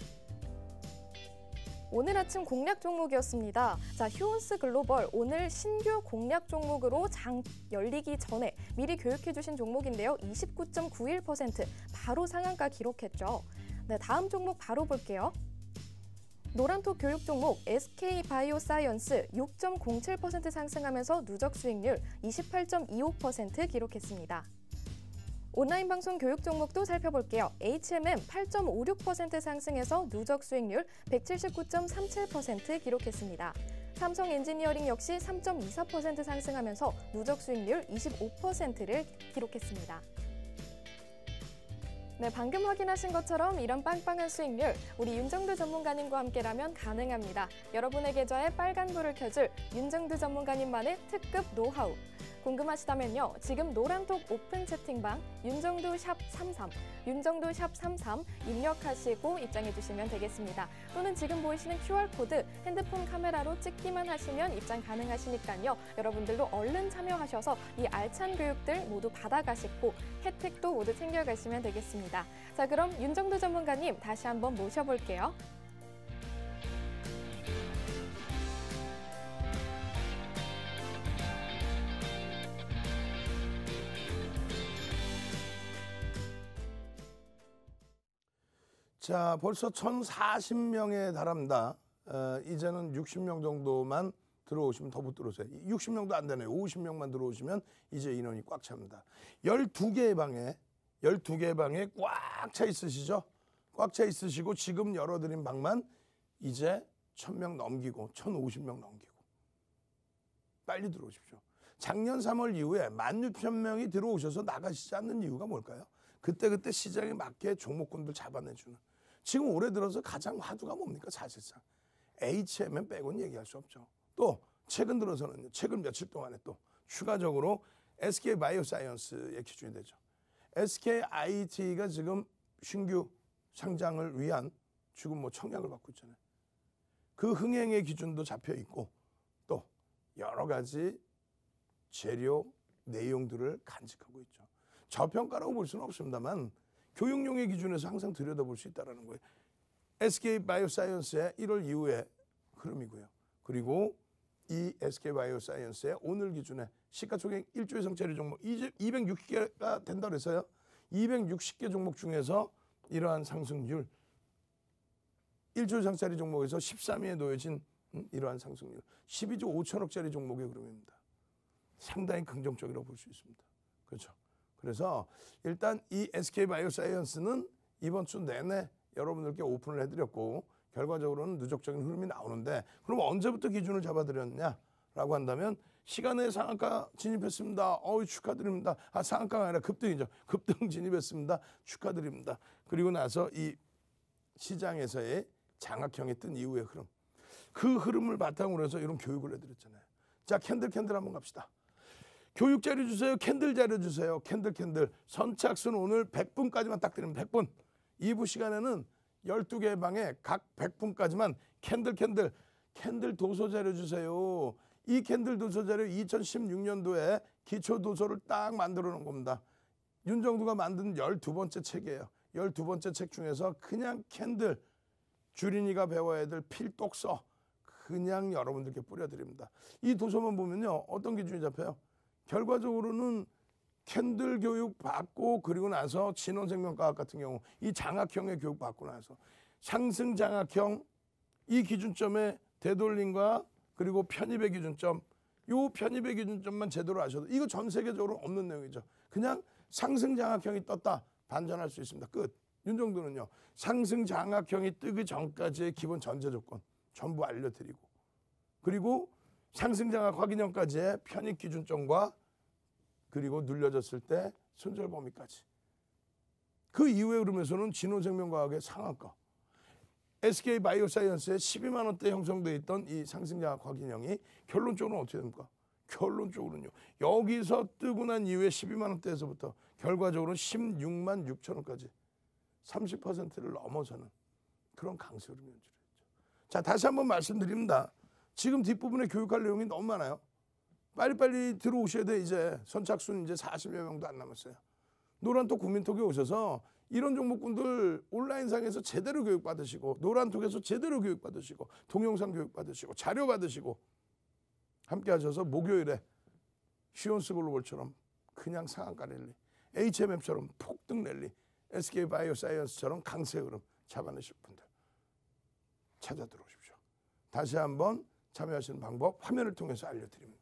오늘 아침 공략 종목이었습니다. 자, 휴온스 글로벌 오늘 신규 공략 종목으로 장 열리기 전에 미리 교육해 주신 종목인데요. 이십구 점 구일 퍼센트 바로 상한가 기록했죠. 네, 다음 종목 바로 볼게요. 노란톡 교육 종목 에스케이바이오사이언스 육 점 공칠 퍼센트 상승하면서 누적 수익률 이십팔 점 이오 퍼센트 기록했습니다. 온라인 방송 교육 종목도 살펴볼게요. 에이치엠엠 팔 점 오육 퍼센트 상승해서 누적 수익률 백칠십구 점 삼칠 퍼센트 기록했습니다. 삼성 엔지니어링 역시 삼 점 이사 퍼센트 상승하면서 누적 수익률 이십오 퍼센트를 기록했습니다. 네, 방금 확인하신 것처럼 이런 빵빵한 수익률 우리 윤정두 전문가님과 함께라면 가능합니다. 여러분의 계좌에 빨간불을 켜줄 윤정두 전문가님만의 특급 노하우. 궁금하시다면요. 지금 노란톡 오픈 채팅방 윤정두 샵 삼삼, 윤정두 샵 삼삼 입력하시고 입장해 주시면 되겠습니다. 또는 지금 보이시는 큐알코드 핸드폰 카메라로 찍기만 하시면 입장 가능하시니까요. 여러분들도 얼른 참여하셔서 이 알찬 교육들 모두 받아가시고 혜택도 모두 챙겨가시면 되겠습니다. 자, 그럼 윤정두 전문가님 다시 한번 모셔볼게요. 자, 벌써 천사십 명에 달합니다. 어, 이제는 육십 명 정도만 들어오시면 더 못 들어오세요. 육십 명도 안 되네요. 오십 명만 들어오시면 이제 인원이 꽉 찹니다. 열두 개의 방에, 열두 개의 방에 꽉 차 있으시죠? 꽉 차 있으시고 지금 열어드린 방만 이제 천 명 넘기고 천오십 명 넘기고 빨리 들어오십시오. 작년 삼월 이후에 만 육천 명이 들어오셔서 나가시지 않는 이유가 뭘까요? 그때그때 시장에 맞게 종목군들 잡아내주는. 지금 올해 들어서 가장 화두가 뭡니까? 사실상 에이치엠엠 빼고는 얘기할 수 없죠. 또 최근 들어서는 최근 며칠 동안에 또 추가적으로 에스케이바이오사이언스에 기준이 되죠. 에스케이아이티가 지금 신규 상장을 위한 지금 뭐 청약을 받고 있잖아요. 그 흥행의 기준도 잡혀 있고 또 여러 가지 재료 내용들을 간직하고 있죠. 저평가라고 볼 수는 없습니다만 교육용의 기준에서 항상 들여다볼 수 있다는 거예요. 에스케이바이오사이언스의 일월 이후의 흐름이고요. 그리고 이 에스케이바이오사이언스의 오늘 기준에 시가총액 일 조 이상짜리 종목 이백육십 개가 된다고 해서요. 이백육십 개 종목 중에서 이러한 상승률 일 조 이상짜리 종목에서 십삼 위에 놓여진 이러한 상승률 십이 조 오천억짜리 종목의 흐름입니다. 상당히 긍정적이라고 볼 수 있습니다. 그렇죠. 그래서 일단 이 에스케이바이오사이언스는 이번 주 내내 여러분들께 오픈을 해드렸고 결과적으로는 누적적인 흐름이 나오는데 그럼 언제부터 기준을 잡아드렸냐라고 한다면 시간에 상한가 진입했습니다. 어우 축하드립니다. 아 상한가가 아니라 급등이죠. 급등 진입했습니다. 축하드립니다. 그리고 나서 이 시장에서의 장악형이 뜬 이후의 흐름 그 흐름을 바탕으로 해서 이런 교육을 해드렸잖아요. 자 캔들 캔들 한번 갑시다. 교육 자료 주세요. 캔들 자료 주세요. 캔들 캔들. 선착순 오늘 백 분까지만 딱 드립니다. 백 분. 이 부 시간에는 열두 개의 방에 각 백 분까지만 캔들 캔들. 캔들 도서 자료 주세요. 이 캔들 도서 자료 이천십육 년도에 기초 도서를 딱 만들어 놓은 겁니다. 윤정두가 만든 열두 번째 책이에요. 열두 번째 책 중에서 그냥 캔들 주린이가 배워야 될 필독서 그냥 여러분들께 뿌려드립니다. 이 도서만 보면요. 어떤 기준이 잡혀요? 결과적으로는 캔들 교육 받고 그리고 나서 진원생명과학 같은 경우 이 장학형의 교육 받고 나서 상승 장학형 이 기준점에 되돌림과 그리고 편입의 기준점 요 편입의 기준점만 제대로 아셔도 이거 전 세계적으로 없는 내용이죠. 그냥 상승 장학형이 떴다 반전할 수 있습니다. 끝. 윤정도는요. 상승 장학형이 뜨기 전까지의 기본 전제 조건 전부 알려드리고 그리고 상승 장학 확인형까지의 편입 기준점과 그리고 눌려졌을 때 손절 범위까지. 그 이후에 그러면서는 진원생명과학의 상한가 에스케이 바이오사이언스의 십이만 원대 형성되어 있던 이 상승장학 확인형이 결론적으로는 어떻게 됩니까? 결론적으로는요. 여기서 뜨고 난 이후에 십이만 원대에서부터 결과적으로는 십육만 육천 원까지 삼십 퍼센트를 넘어서는 그런 강세 흐름이 연출했죠. 자, 다시 한번 말씀드립니다. 지금 뒷부분에 교육할 내용이 너무 많아요. 빨리빨리 들어오셔야 돼. 이제 선착순 이제 사십여 명도 안 남았어요. 노란톡 국민톡에 오셔서 이런 종목군들 온라인상에서 제대로 교육받으시고 노란톡에서 제대로 교육받으시고 동영상 교육받으시고 자료 받으시고 함께 하셔서 목요일에 시온스 글로벌처럼 그냥 상한가 랠리 에이치엠엠처럼 폭등 랠리 에스케이 바이오사이언스처럼 강세 흐름 잡아내실 분들 찾아 들어오십시오. 다시 한번 참여하시는 방법 화면을 통해서 알려드립니다.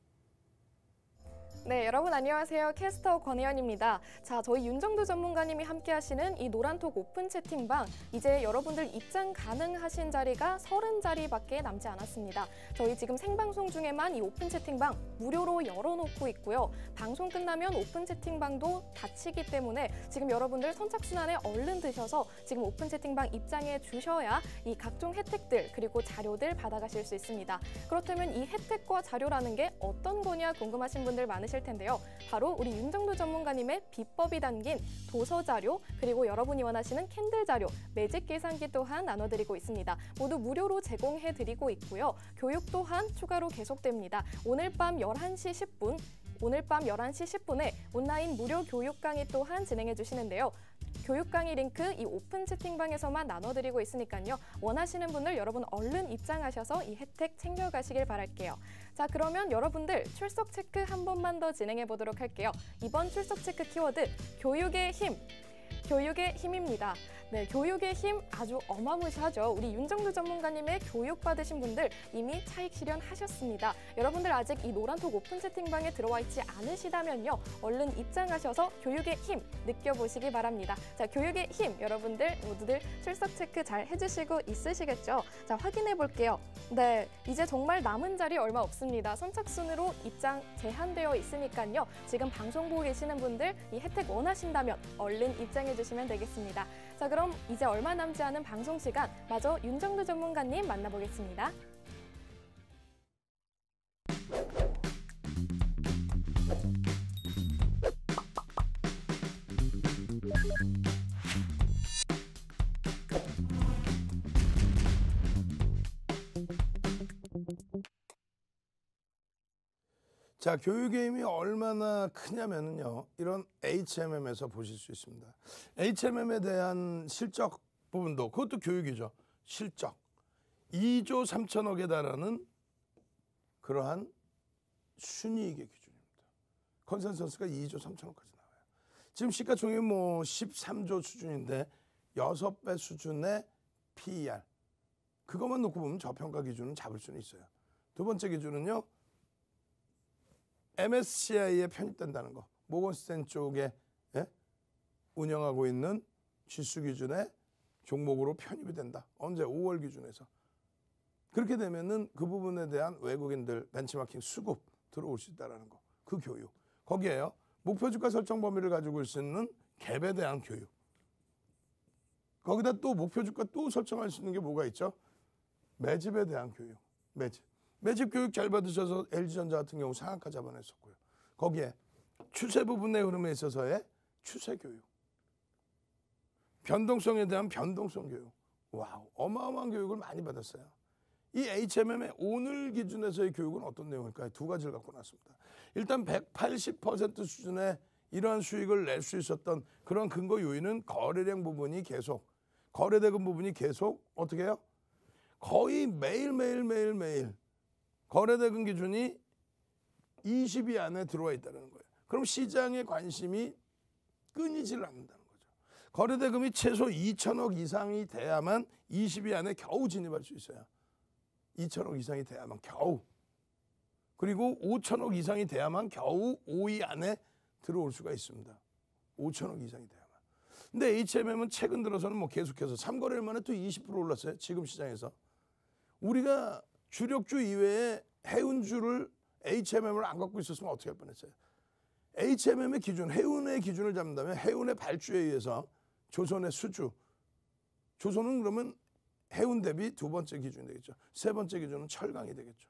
네, 여러분 안녕하세요. 캐스터 권혜연입니다. 자, 저희 윤정도 전문가님이 함께하시는 이 노란톡 오픈 채팅방 이제 여러분들 입장 가능하신 자리가 서른 자리밖에 남지 않았습니다. 저희 지금 생방송 중에만 이 오픈 채팅방 무료로 열어놓고 있고요. 방송 끝나면 오픈 채팅방도 닫히기 때문에 지금 여러분들 선착순 안에 얼른 드셔서 지금 오픈 채팅방 입장해 주셔야 이 각종 혜택들 그리고 자료들 받아가실 수 있습니다. 그렇다면 이 혜택과 자료라는 게 어떤 거냐 궁금하신 분들 많으실 텐데요. 바로 우리 윤정도 전문가님의 비법이 담긴 도서 자료 그리고 여러분이 원하시는 캔들 자료, 매직 계산기 또한 나눠드리고 있습니다. 모두 무료로 제공해드리고 있고요. 교육 또한 추가로 계속됩니다. 오늘 밤 열한 시 십 분 오늘 밤 열한 시 십 분에 온라인 무료 교육 강의 또한 진행해 주시는데요. 교육 강의 링크 이 오픈 채팅방에서만 나눠드리고 있으니까요. 원하시는 분들 여러분 얼른 입장하셔서 이 혜택 챙겨가시길 바랄게요. 자, 그러면 여러분들 출석 체크 한 번만 더 진행해 보도록 할게요. 이번 출석 체크 키워드 교육의 힘. 교육의 힘입니다. 네, 교육의 힘 아주 어마무시하죠. 우리 윤정도 전문가님의 교육 받으신 분들 이미 차익 실현하셨습니다. 여러분들 아직 이 노란톡 오픈 채팅방에 들어와 있지 않으시다면요. 얼른 입장하셔서 교육의 힘 느껴보시기 바랍니다. 자, 교육의 힘 여러분들 모두들 출석 체크 잘 해주시고 있으시겠죠? 자, 확인해 볼게요. 네, 이제 정말 남은 자리 얼마 없습니다. 선착순으로 입장 제한되어 있으니까요. 지금 방송 보고 계시는 분들 이 혜택 원하신다면 얼른 입장해 주시면 되겠습니다. 자, 그럼 이제 얼마 남지 않은 방송 시간 마저 윤정도 전문가님 만나보겠습니다. 자, 교육의 힘이 얼마나 크냐면요. 이런 에이치엠엠에서 보실 수 있습니다. 에이치엠엠에 대한 실적 부분도 그것도 교육이죠. 실적. 이조 삼천억에 달하는 그러한 순이익의 기준입니다. 컨센서스가 이조 삼천억까지 나와요. 지금 시가총액이 뭐 십삼조 수준인데 여섯 배 수준의 피이알. 그것만 놓고 보면 저평가 기준은 잡을 수는 있어요. 두 번째 기준은요. 엠에스시아이에 편입된다는 거. 모건스탠 쪽에 예? 운영하고 있는 지수 기준의 종목으로 편입이 된다. 언제? 오월 기준에서. 그렇게 되면은 그 부분에 대한 외국인들 벤치마킹 수급 들어올 수 있다는 거. 그 교육. 거기에요. 목표 주가 설정 범위를 가지고 있는 갭에 대한 교육. 거기다 또 목표 주가 또 설정할 수 있는 게 뭐가 있죠? 매집에 대한 교육. 매집. 매집 교육 잘 받으셔서 엘지전자 같은 경우 상한가 잡아냈었고요. 거기에 추세 부분의 흐름에 있어서의 추세 교육. 변동성에 대한 변동성 교육. 와우, 어마어마한 교육을 많이 받았어요. 이 에이치엠엠의 오늘 기준에서의 교육은 어떤 내용일까요? 두 가지를 갖고 나왔습니다. 일단 백팔십 퍼센트 수준의 이러한 수익을 낼 수 있었던 그런 근거 요인은 거래량 부분이 계속, 거래대금 부분이 계속 어떻게 해요? 거의 매일매일 매일매일 거래대금 기준이 이십 위 안에 들어와 있다는 거예요. 그럼 시장의 관심이 끊이질 않는다는 거죠. 거래대금이 최소 이천억 이상이 돼야만 이십 위 안에 겨우 진입할 수 있어요. 이천억 이상이 돼야만 겨우. 그리고 오천억 이상이 돼야만 겨우 오 위 안에 들어올 수가 있습니다. 오천억 이상이 돼야만. 근데 에이치엠엠은 최근 들어서는 뭐 계속해서 삼 거래일 만에 또 이십 퍼센트 올랐어요. 지금 시장에서. 우리가 주력주 이외에 해운주를 에이치엠엠을 안 갖고 있었으면 어떻게 할 뻔했어요. 에이치엠엠의 기준, 해운의 기준을 잡는다면 해운의 발주에 의해서 조선의 수주. 조선은 그러면 해운 대비 두 번째 기준이 되겠죠. 세 번째 기준은 철강이 되겠죠.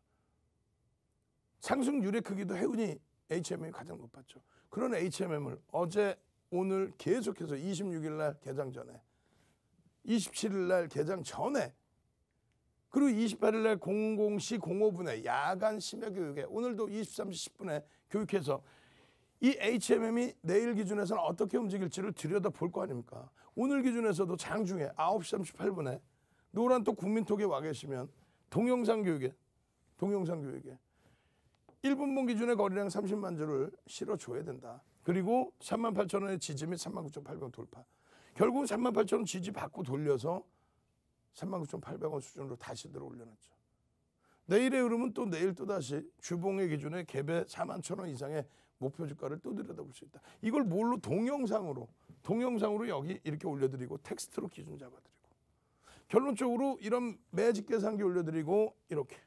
상승률의 크기도 해운이 에이치엠엠이 가장 높았죠. 그런 에이치엠엠을 어제 오늘 계속해서 이십육 일 날 개장 전에 이십칠 일 날 개장 전에 그리고 이십팔 일 날 공공 시 공오 분에 야간 심야 교육에 오늘도 이십삼 시 십 분에 교육해서 이 에이치엠엠이 내일 기준에서는 어떻게 움직일지를 들여다볼 거 아닙니까? 오늘 기준에서도 장중에 아홉 시 삼십팔 분에 노란 또 국민톡에 와 계시면 동영상 교육에 동영상 교육에 일 분봉 기준의 거래량 삼십만 주를 실어줘야 된다. 그리고 삼만 팔천 원의 지지 및 삼만 구천팔백 원 돌파. 결국은 삼만 팔천 원 지지 받고 돌려서 삼만 구천팔백 원 수준으로 다시 들어 올려놨죠. 내일의 흐름은 또 내일 또다시 주봉의 기준에 갭에 사만 천 원 이상의 목표 주가를 또 들여다볼 수 있다. 이걸 뭘로 동영상으로 동영상으로 여기 이렇게 올려드리고 텍스트로 기준 잡아드리고 결론적으로 이런 매직 계산기 올려드리고 이렇게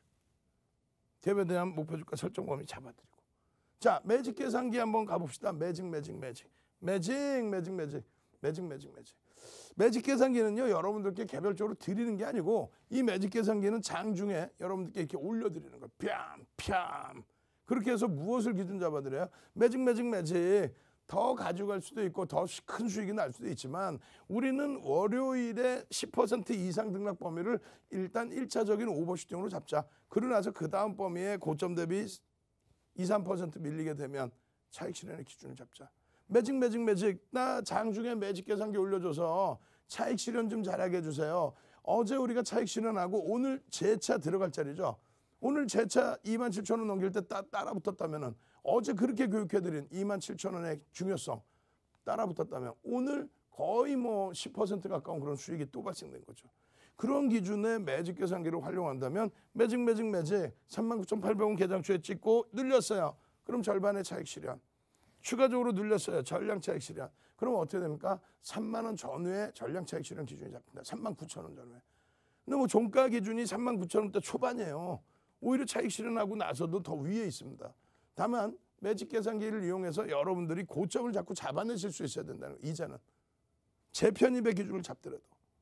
갭에 대한 목표 주가 설정 범위 잡아드리고 자 매직 계산기 한번 가봅시다. 매직 매직 매직 매직 매직 매직 매직 매직 매직 매직 계산기는요 여러분들께 개별적으로 드리는 게 아니고 이 매직 계산기는 장중에 여러분들께 이렇게 올려드리는 거예요. 뺨 뺨 그렇게 해서 무엇을 기준 잡아드려요? 매직 매직 매직 더 가져갈 수도 있고 더 큰 수익이 날 수도 있지만 우리는 월요일에 십 퍼센트 이상 등락 범위를 일단 일 차적인 오버슈팅으로 잡자. 그러고 나서 그 다음 범위에 고점 대비 이, 삼 퍼센트 밀리게 되면 차익 실현의 기준을 잡자. 매직 매직 매직 나 장중에 매직 계산기 올려줘서 차익 실현 좀 잘하게 해주세요. 어제 우리가 차익 실현하고 오늘 재차 들어갈 자리죠. 오늘 재차 이만 칠천 원 넘길 때 따, 따라 붙었다면 어제 그렇게 교육해드린 이만 칠천 원의 중요성 따라 붙었다면 오늘 거의 뭐 십 퍼센트 가까운 그런 수익이 또 발생된 거죠. 그런 기준의 매직 계산기를 활용한다면 매직 매직 매직 삼만 구천팔백 원 개장주에 찍고 늘렸어요. 그럼 절반의 차익 실현. 추가적으로 늘렸어요. 전량 차익 실현. 그럼 어떻게 됩니까? 삼만 원 전후에 전량 차익 실현 기준이 잡힙니다. 삼만 구천 원 전후에. 근데 뭐 종가 기준이 삼만 구천 원대 초반이에요. 오히려 차익 실현하고 나서도 더 위에 있습니다. 다만 매직 계산기를 이용해서 여러분들이 고점을 자꾸 잡아내실 수 있어야 된다는 거예요. 이제는 재편입의 기준을 잡더라도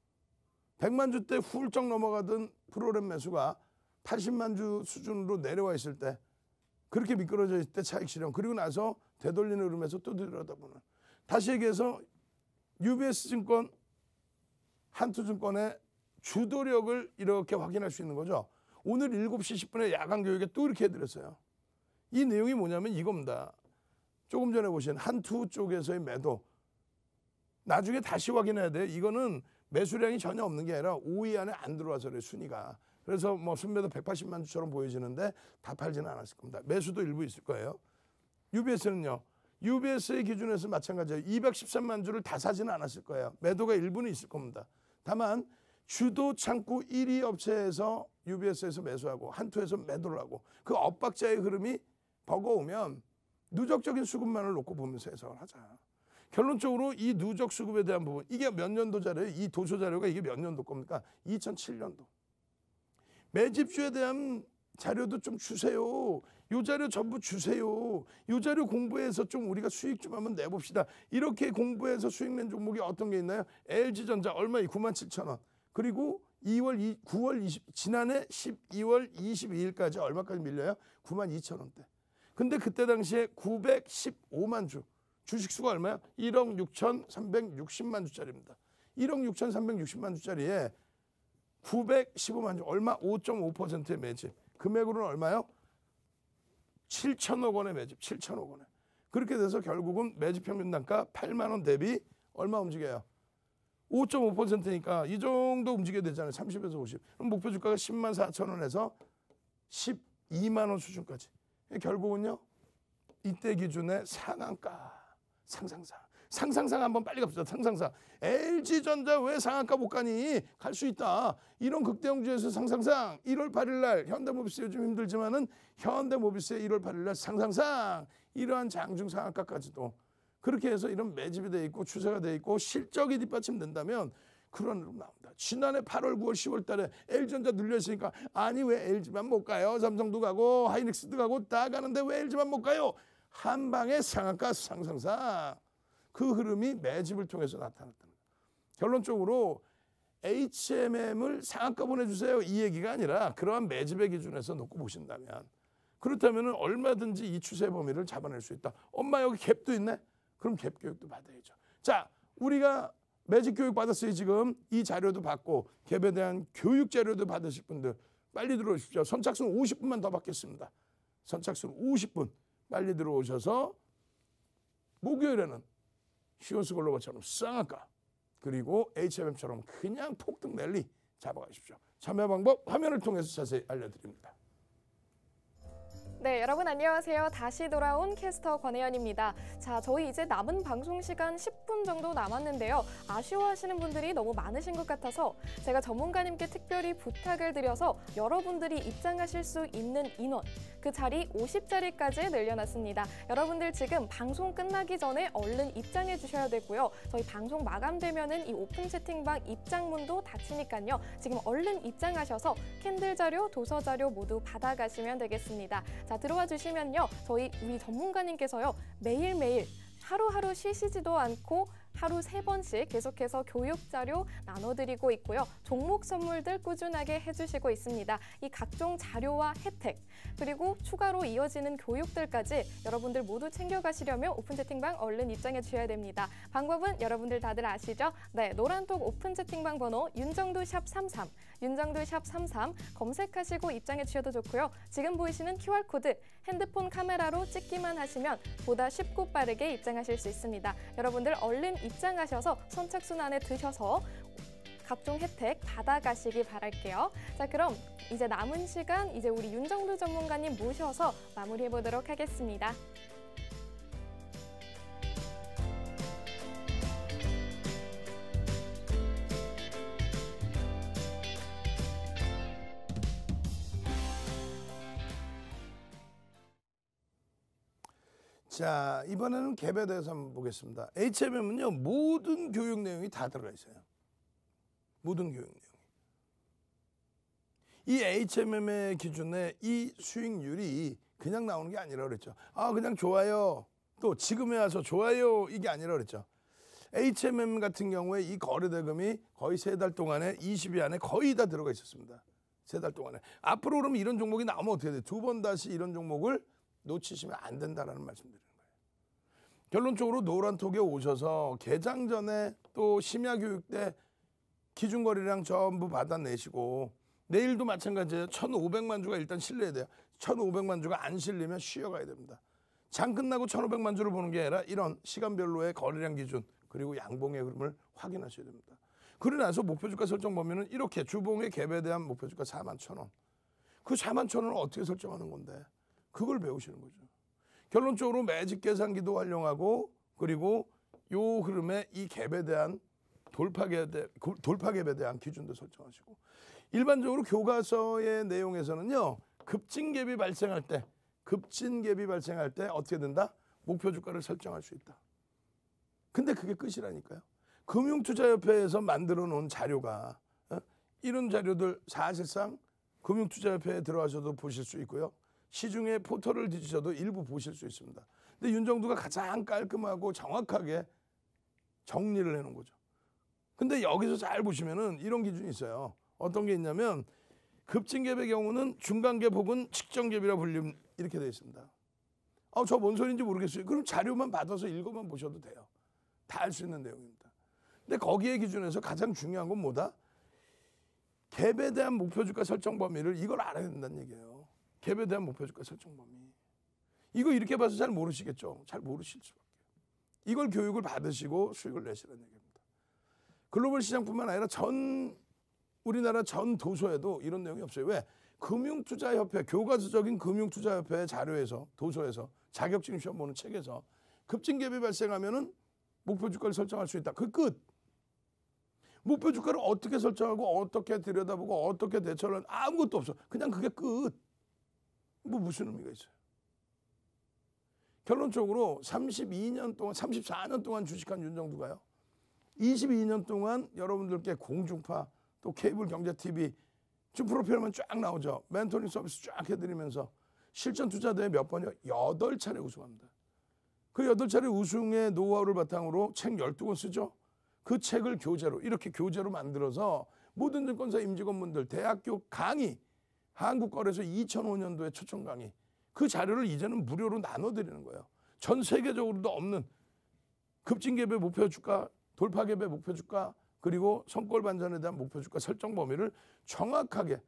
백만 주 때 훌쩍 넘어가던 프로그램 매수가 팔십만 주 수준으로 내려와 있을 때 그렇게 미끄러져 있을 때 차익 실현 그리고 나서 되돌리는 흐름에서 또 들여다보는 다시 얘기해서 유비에스 증권 한투증권의 주도력을 이렇게 확인할 수 있는 거죠. 오늘 일곱 시 십 분에 야간 교육에 또 이렇게 해드렸어요. 이 내용이 뭐냐면 이겁니다. 조금 전에 보신 한투 쪽에서의 매도 나중에 다시 확인해야 돼요. 이거는 매수량이 전혀 없는 게 아니라 오 위 안에 안 들어와서 그래요. 순위가. 그래서 뭐 순매도 백팔십만 주처럼 보여지는데 다 팔지는 않았을 겁니다. 매수도 일부 있을 거예요. 유비에스는요. 유비에스의 기준에서 마찬가지예요. 이백십삼만 주를 다 사지는 않았을 거예요. 매도가 일부는 있을 겁니다. 다만 주도 창구 일 위 업체에서 유비에스에서 매수하고 한투에서 매도를 하고 그 엇박자의 흐름이 버거우면 누적적인 수급만을 놓고 보면서 해석을 하자. 결론적으로 이 누적 수급에 대한 부분 이게 몇 년도 자료예요? 이 도서 자료가 이게 몇 년도 겁니까? 이천칠 년도. 매집주에 대한 자료도 좀 주세요. 이 자료 전부 주세요. 이 자료 공부해서 좀 우리가 수익 좀 한번 내봅시다. 이렇게 공부해서 수익 낸 종목이 어떤 게 있나요? 엘지전자 얼마에 구만 칠천 원. 그리고 이월 구월 이십 지난해 십이월 이십이일까지 얼마까지 밀려요? 구만 이천 원대. 근데 그때 당시에 구백십오만 주. 주식수가 얼마야? 일억 육천삼백육십만 주짜리입니다. 일억 육천삼백육십만 주짜리에 구백십오만 주 얼마? 오 점 오 퍼센트의 매집. 금액으로는 얼마요? 칠천억 원의 매집. 칠천억 원에. 그렇게 돼서 결국은 매집 평균 단가 팔만 원 대비 얼마 움직여요? 오 점 오 퍼센트니까 이 정도 움직여야 되잖아요. 삼십에서 오십. 그럼 목표 주가가 십만 사천 원에서 십이만 원 수준까지. 결국은요. 이때 기준의 상한가 상상상 상상상 한번 빨리 갑시다. 상상상 엘지전자 왜 상한가 못 가니? 갈 수 있다. 이런 극대형주에서 상상상 일월 팔일 날 현대모비스 요즘 힘들지만은 현대모비스의 일월 팔일 날 상상상 이러한 장중 상한가까지도 그렇게 해서 이런 매집이 돼 있고 추세가 돼 있고 실적이 뒷받침된다면 그런 흐름 나옵니다. 지난해 팔월, 구월, 시월 달에 엘지전자 눌려 있으니까 아니 왜 엘지만 못 가요? 삼성도 가고 하이닉스도 가고 다 가는데 왜 엘지만 못 가요? 한 방에 상한가 상상상 그 흐름이 매집을 통해서 나타났다는 거예요. 결론적으로 에이치엠엠을 상한가 보내주세요 이 얘기가 아니라 그러한 매집의 기준에서 놓고 보신다면 그렇다면 얼마든지 이 추세 범위를 잡아낼 수 있다. 엄마 여기 갭도 있네? 그럼 갭 교육도 받아야죠. 자, 우리가 매집 교육 받았어요. 지금 이 자료도 받고 갭에 대한 교육 자료도 받으실 분들 빨리 들어오십시오. 선착순 오십 분만 더 받겠습니다. 선착순 오십 분 빨리 들어오셔서 목요일에는 시온스 글로벌처럼 쌍한가 그리고 에이치엠엠처럼 그냥 폭등 랠리 잡아가십시오. 참여 방법 화면을 통해서 자세히 알려드립니다. 네, 여러분 안녕하세요. 다시 돌아온 캐스터 권혜연입니다. 자, 저희 이제 남은 방송 시간 십 분 정도 남았는데요. 아쉬워하시는 분들이 너무 많으신 것 같아서 제가 전문가님께 특별히 부탁을 드려서 여러분들이 입장하실 수 있는 인원, 그 자리 오십 자리까지 늘려놨습니다. 여러분들 지금 방송 끝나기 전에 얼른 입장해 주셔야 되고요. 저희 방송 마감되면은 이 오픈 채팅방 입장문도 닫히니까요. 지금 얼른 입장하셔서 캔들 자료, 도서 자료 모두 받아가시면 되겠습니다. 자, 들어와 주시면요. 저희 우리 전문가님께서요. 매일매일 하루하루 쉬시지도 않고 하루 세 번씩 계속해서 교육 자료 나눠드리고 있고요. 종목 선물들 꾸준하게 해주시고 있습니다. 이 각종 자료와 혜택, 그리고 추가로 이어지는 교육들까지 여러분들 모두 챙겨가시려면 오픈 채팅방 얼른 입장해 주셔야 됩니다. 방법은 여러분들 다들 아시죠? 네, 노란톡 오픈 채팅방 번호 윤정두 샵 삼삼, 윤정두 샵 삼삼 검색하시고 입장해 주셔도 좋고요. 지금 보이시는 큐알코드 핸드폰 카메라로 찍기만 하시면 보다 쉽고 빠르게 입장하실 수 있습니다. 여러분들 얼른 입장하셔서 선착순 안에 드셔서 각종 혜택 받아가시기 바랄게요. 자, 그럼 이제 남은 시간 이제 우리 윤정두 전문가님 모셔서 마무리해 보도록 하겠습니다. 자, 이번에는 갭에 대해서 한번 보겠습니다. 에이치엠엠은요 모든 교육 내용이 다 들어가 있어요. 모든 교육 내용. 이 에이치엠엠의 기준에 이 수익률이 그냥 나오는 게 아니라 그랬죠. 아, 그냥 좋아요. 또 지금에 와서 좋아요 이게 아니라 그랬죠. 에이치엠엠 같은 경우에 이 거래 대금이 거의 세 달 동안에 이십 위 안에 거의 다 들어가 있었습니다. 세 달 동안에. 앞으로 그러면 이런 종목이 나오면 어떻게 돼요? 두 번 다시 이런 종목을 놓치시면 안 된다라는 말씀드리는 거예요. 결론적으로 노란톡에 오셔서 개장 전에 또 심야 교육 때 기준 거래량 전부 받아내시고 내일도 마찬가지예요. 천오백만 주가 일단 실려야 돼요. 천오백만 주가 안 실리면 쉬어가야 됩니다. 장 끝나고 천오백만 주를 보는 게 아니라 이런 시간별로의 거래량 기준 그리고 양봉의 흐름을 확인하셔야 됩니다. 그러고 나서 목표주가 설정 보면은 이렇게 주봉의 갭에 대한 목표주가 사만 천 원. 그 사만 천 원을 어떻게 설정하는 건데 그걸 배우시는 거죠. 결론적으로 매직 계산기도 활용하고 그리고 요 흐름에 이 갭에 대한 돌파갭에 대한, 돌파갭에 대한 기준도 설정하시고 일반적으로 교과서의 내용에서는요 급진갭이 발생할 때 급진갭이 발생할 때 어떻게 된다? 목표 주가를 설정할 수 있다. 근데 그게 끝이라니까요. 금융투자협회에서 만들어 놓은 자료가 어? 이런 자료들 사실상 금융투자협회에 들어가셔도 보실 수 있고요. 시중에 포털을 뒤지셔도 일부 보실 수 있습니다. 근데 윤정두가 가장 깔끔하고 정확하게 정리를 해놓은 거죠. 근데 여기서 잘 보시면은 이런 기준이 있어요. 어떤 게 있냐면 급진갭의 경우는 중간갭 혹은 측정갭이라 불림 이렇게 되어 있습니다. 아, 저 뭔 소리인지 모르겠어요. 그럼 자료만 받아서 읽어만 보셔도 돼요. 다 알 수 있는 내용입니다. 근데 거기에 기준에서 가장 중요한 건 뭐다? 갭에 대한 목표주가 설정 범위를 이걸 알아야 된다는 얘기예요. 갭에 대한 목표주가 설정 범위. 이거 이렇게 봐서 잘 모르시겠죠? 잘 모르실 수밖에. 이걸 교육을 받으시고 수익을 내시라는 얘기입니다. 글로벌 시장뿐만 아니라 전 우리나라 전 도서에도 이런 내용이 없어요. 왜? 금융투자협회, 교과서적인 금융투자협회 자료에서, 도서에서, 자격증 시험 보는 책에서 급증갭이 발생하면은 목표 주가를 설정할 수 있다. 그 끝. 목표 주가를 어떻게 설정하고 어떻게 들여다보고 어떻게 대처를 하는 아무것도 없어. 그냥 그게 끝. 뭐 무슨 의미가 있어요? 결론적으로 삼십이 년 동안, 삼십사 년 동안 주식한 윤정두가요. 이십이 년 동안 여러분들께 공중파 또 케이블 경제 티비 쭉 프로필만 쫙 나오죠. 멘토링 서비스 쫙 해드리면서 실전 투자대회 몇 번이요? 여덟 차례 우승합니다. 그 여덟 차례 우승의 노하우를 바탕으로 책 열두 권 쓰죠. 그 책을 교재로 이렇게 교재로 만들어서 모든 증권사 임직원분들 대학교 강의 한국거래소 이천오 년도에 초청 강의 그 자료를 이제는 무료로 나눠드리는 거예요. 전 세계적으로도 없는 급증갭의 목표 주가, 돌파갭의 목표 주가, 그리고 성골 반전에 대한 목표 주가 설정 범위를 정확하게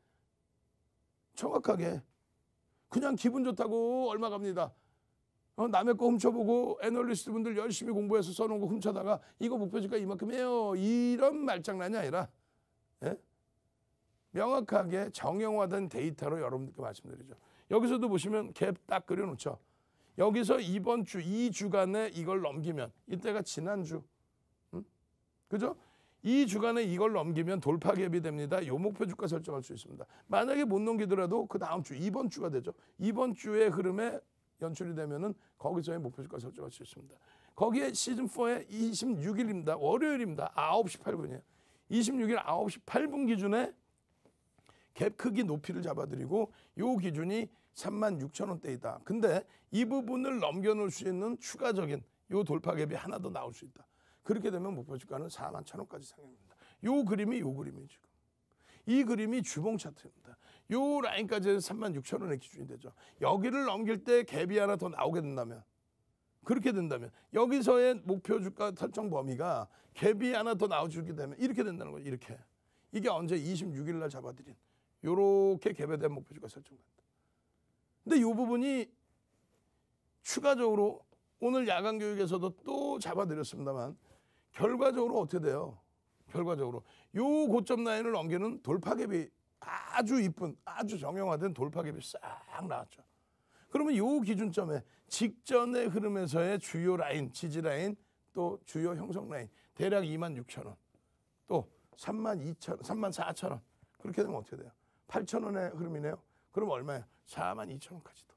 정확하게 그냥 기분 좋다고 얼마 갑니다. 어, 남의 거 훔쳐보고 애널리스트 분들 열심히 공부해서 써놓은 거 훔쳐다가 이거 목표 주가 이만큼 해요. 이런 말장난이 아니라 예? 명확하게 정형화된 데이터로 여러분들께 말씀드리죠. 여기서도 보시면 갭 딱 그려놓죠. 여기서 이번 주, 이 주간에 이걸 넘기면 이때가 지난주. 음? 그죠? 이 주간에 이걸 넘기면 돌파갭이 됩니다. 요 목표 주가 설정할 수 있습니다. 만약에 못 넘기더라도 그 다음 주, 이번 주가 되죠. 이번 주의 흐름에 연출이 되면은 거기서의 목표 주가 설정할 수 있습니다. 거기에 시즌 사의 이십육 일입니다. 월요일입니다. 아홉 시 팔 분이에요. 이십육 일 아홉 시 팔 분 기준에 갭 크기 높이를 잡아드리고 요 기준이 삼만 육천 원대이다. 근데 이 부분을 넘겨놓을 수 있는 추가적인 요 돌파갭이 하나 더 나올 수 있다. 그렇게 되면 목표 주가는 사만 천 원까지 상향됩니다. 요 그림이 요 그림이 지금. 이 그림이 주봉 차트입니다. 요 라인까지 해서 삼만 육천 원의 기준이 되죠. 여기를 넘길 때 갭이 하나 더 나오게 된다면 그렇게 된다면 여기서의 목표 주가 설정 범위가 갭이 하나 더 나와주게 되면 이렇게 된다는 거죠. 이렇게. 이게 언제 이십육 일 날 잡아드린 요렇게 갭에 대한 목표 주가 설정된다. 근데 요 부분이 추가적으로 오늘 야간 교육에서도 또 잡아드렸습니다만 결과적으로 어떻게 돼요? 결과적으로 요 고점 라인을 넘기는 돌파갭이 아주 이쁜 아주 정형화된 돌파갭이 싹 나왔죠. 그러면 요 기준점에 직전의 흐름에서의 주요 라인, 지지 라인, 또 주요 형성 라인 대략 이만 육천 원, 또 삼만 이천 원, 삼만 사천 원 그렇게 되면 어떻게 돼요? 팔천 원의 흐름이네요. 그럼 얼마예요? 사만 이천 원까지도.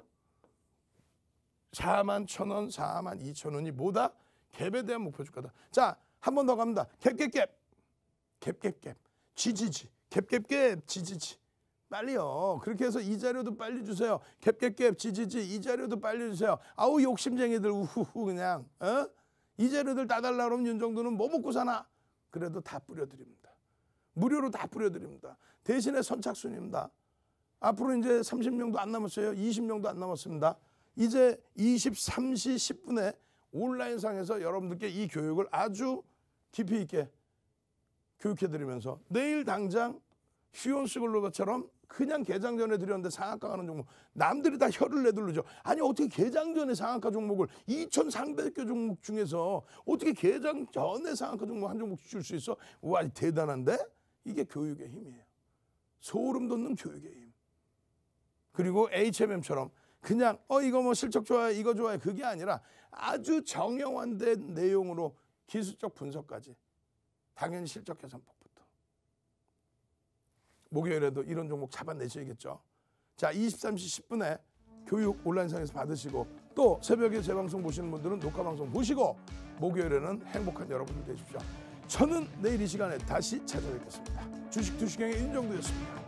사만 천 원, 사만 이천 원이 뭐다? 갭에 대한 목표 주가다. 자, 한 번 더 갑니다. 갭갭갭. 갭갭갭. 지지지. 갭갭갭. 지지지. 빨리요. 그렇게 해서 이 자료도 빨리 주세요. 갭갭갭. 지지지. 이 자료도 빨리 주세요. 아우 욕심쟁이들 우후후 그냥. 어? 이 자료들 다 달라 그러면 윤정도는 뭐 먹고 사나? 그래도 다 뿌려드립니다. 무료로 다 뿌려드립니다. 대신에 선착순입니다. 앞으로 이제 삼십 명도 안 남았어요. 이십 명도 안 남았습니다. 이제 이십삼 시 십 분에 온라인상에서 여러분들께 이 교육을 아주 깊이 있게 교육해드리면서 내일 당장 휴원스 글로벌처럼 그냥 개장 전에 드렸는데 상한가 가는 종목 남들이 다 혀를 내두르죠. 아니 어떻게 개장 전에 상한가 종목을 이천삼백 개 종목 중에서 어떻게 개장 전에 상한가 종목 한 종목 줄 수 있어? 와 대단한데? 이게 교육의 힘이에요. 소름 돋는 교육의 힘. 그리고 에이치엠엠처럼 그냥 어 이거 뭐 실적 좋아요 이거 좋아요 그게 아니라 아주 정형화된 내용으로 기술적 분석까지 당연히 실적 계산법부터 목요일에도 이런 종목 잡아내셔야겠죠. 자 이십삼 시 십 분에 교육 온라인상에서 받으시고 또 새벽에 재방송 보시는 분들은 녹화방송 보시고 목요일에는 행복한 여러분들 되십시오. 저는 내일 이 시간에 다시 찾아뵙겠습니다. 주식 투시경의 윤정도였습니다.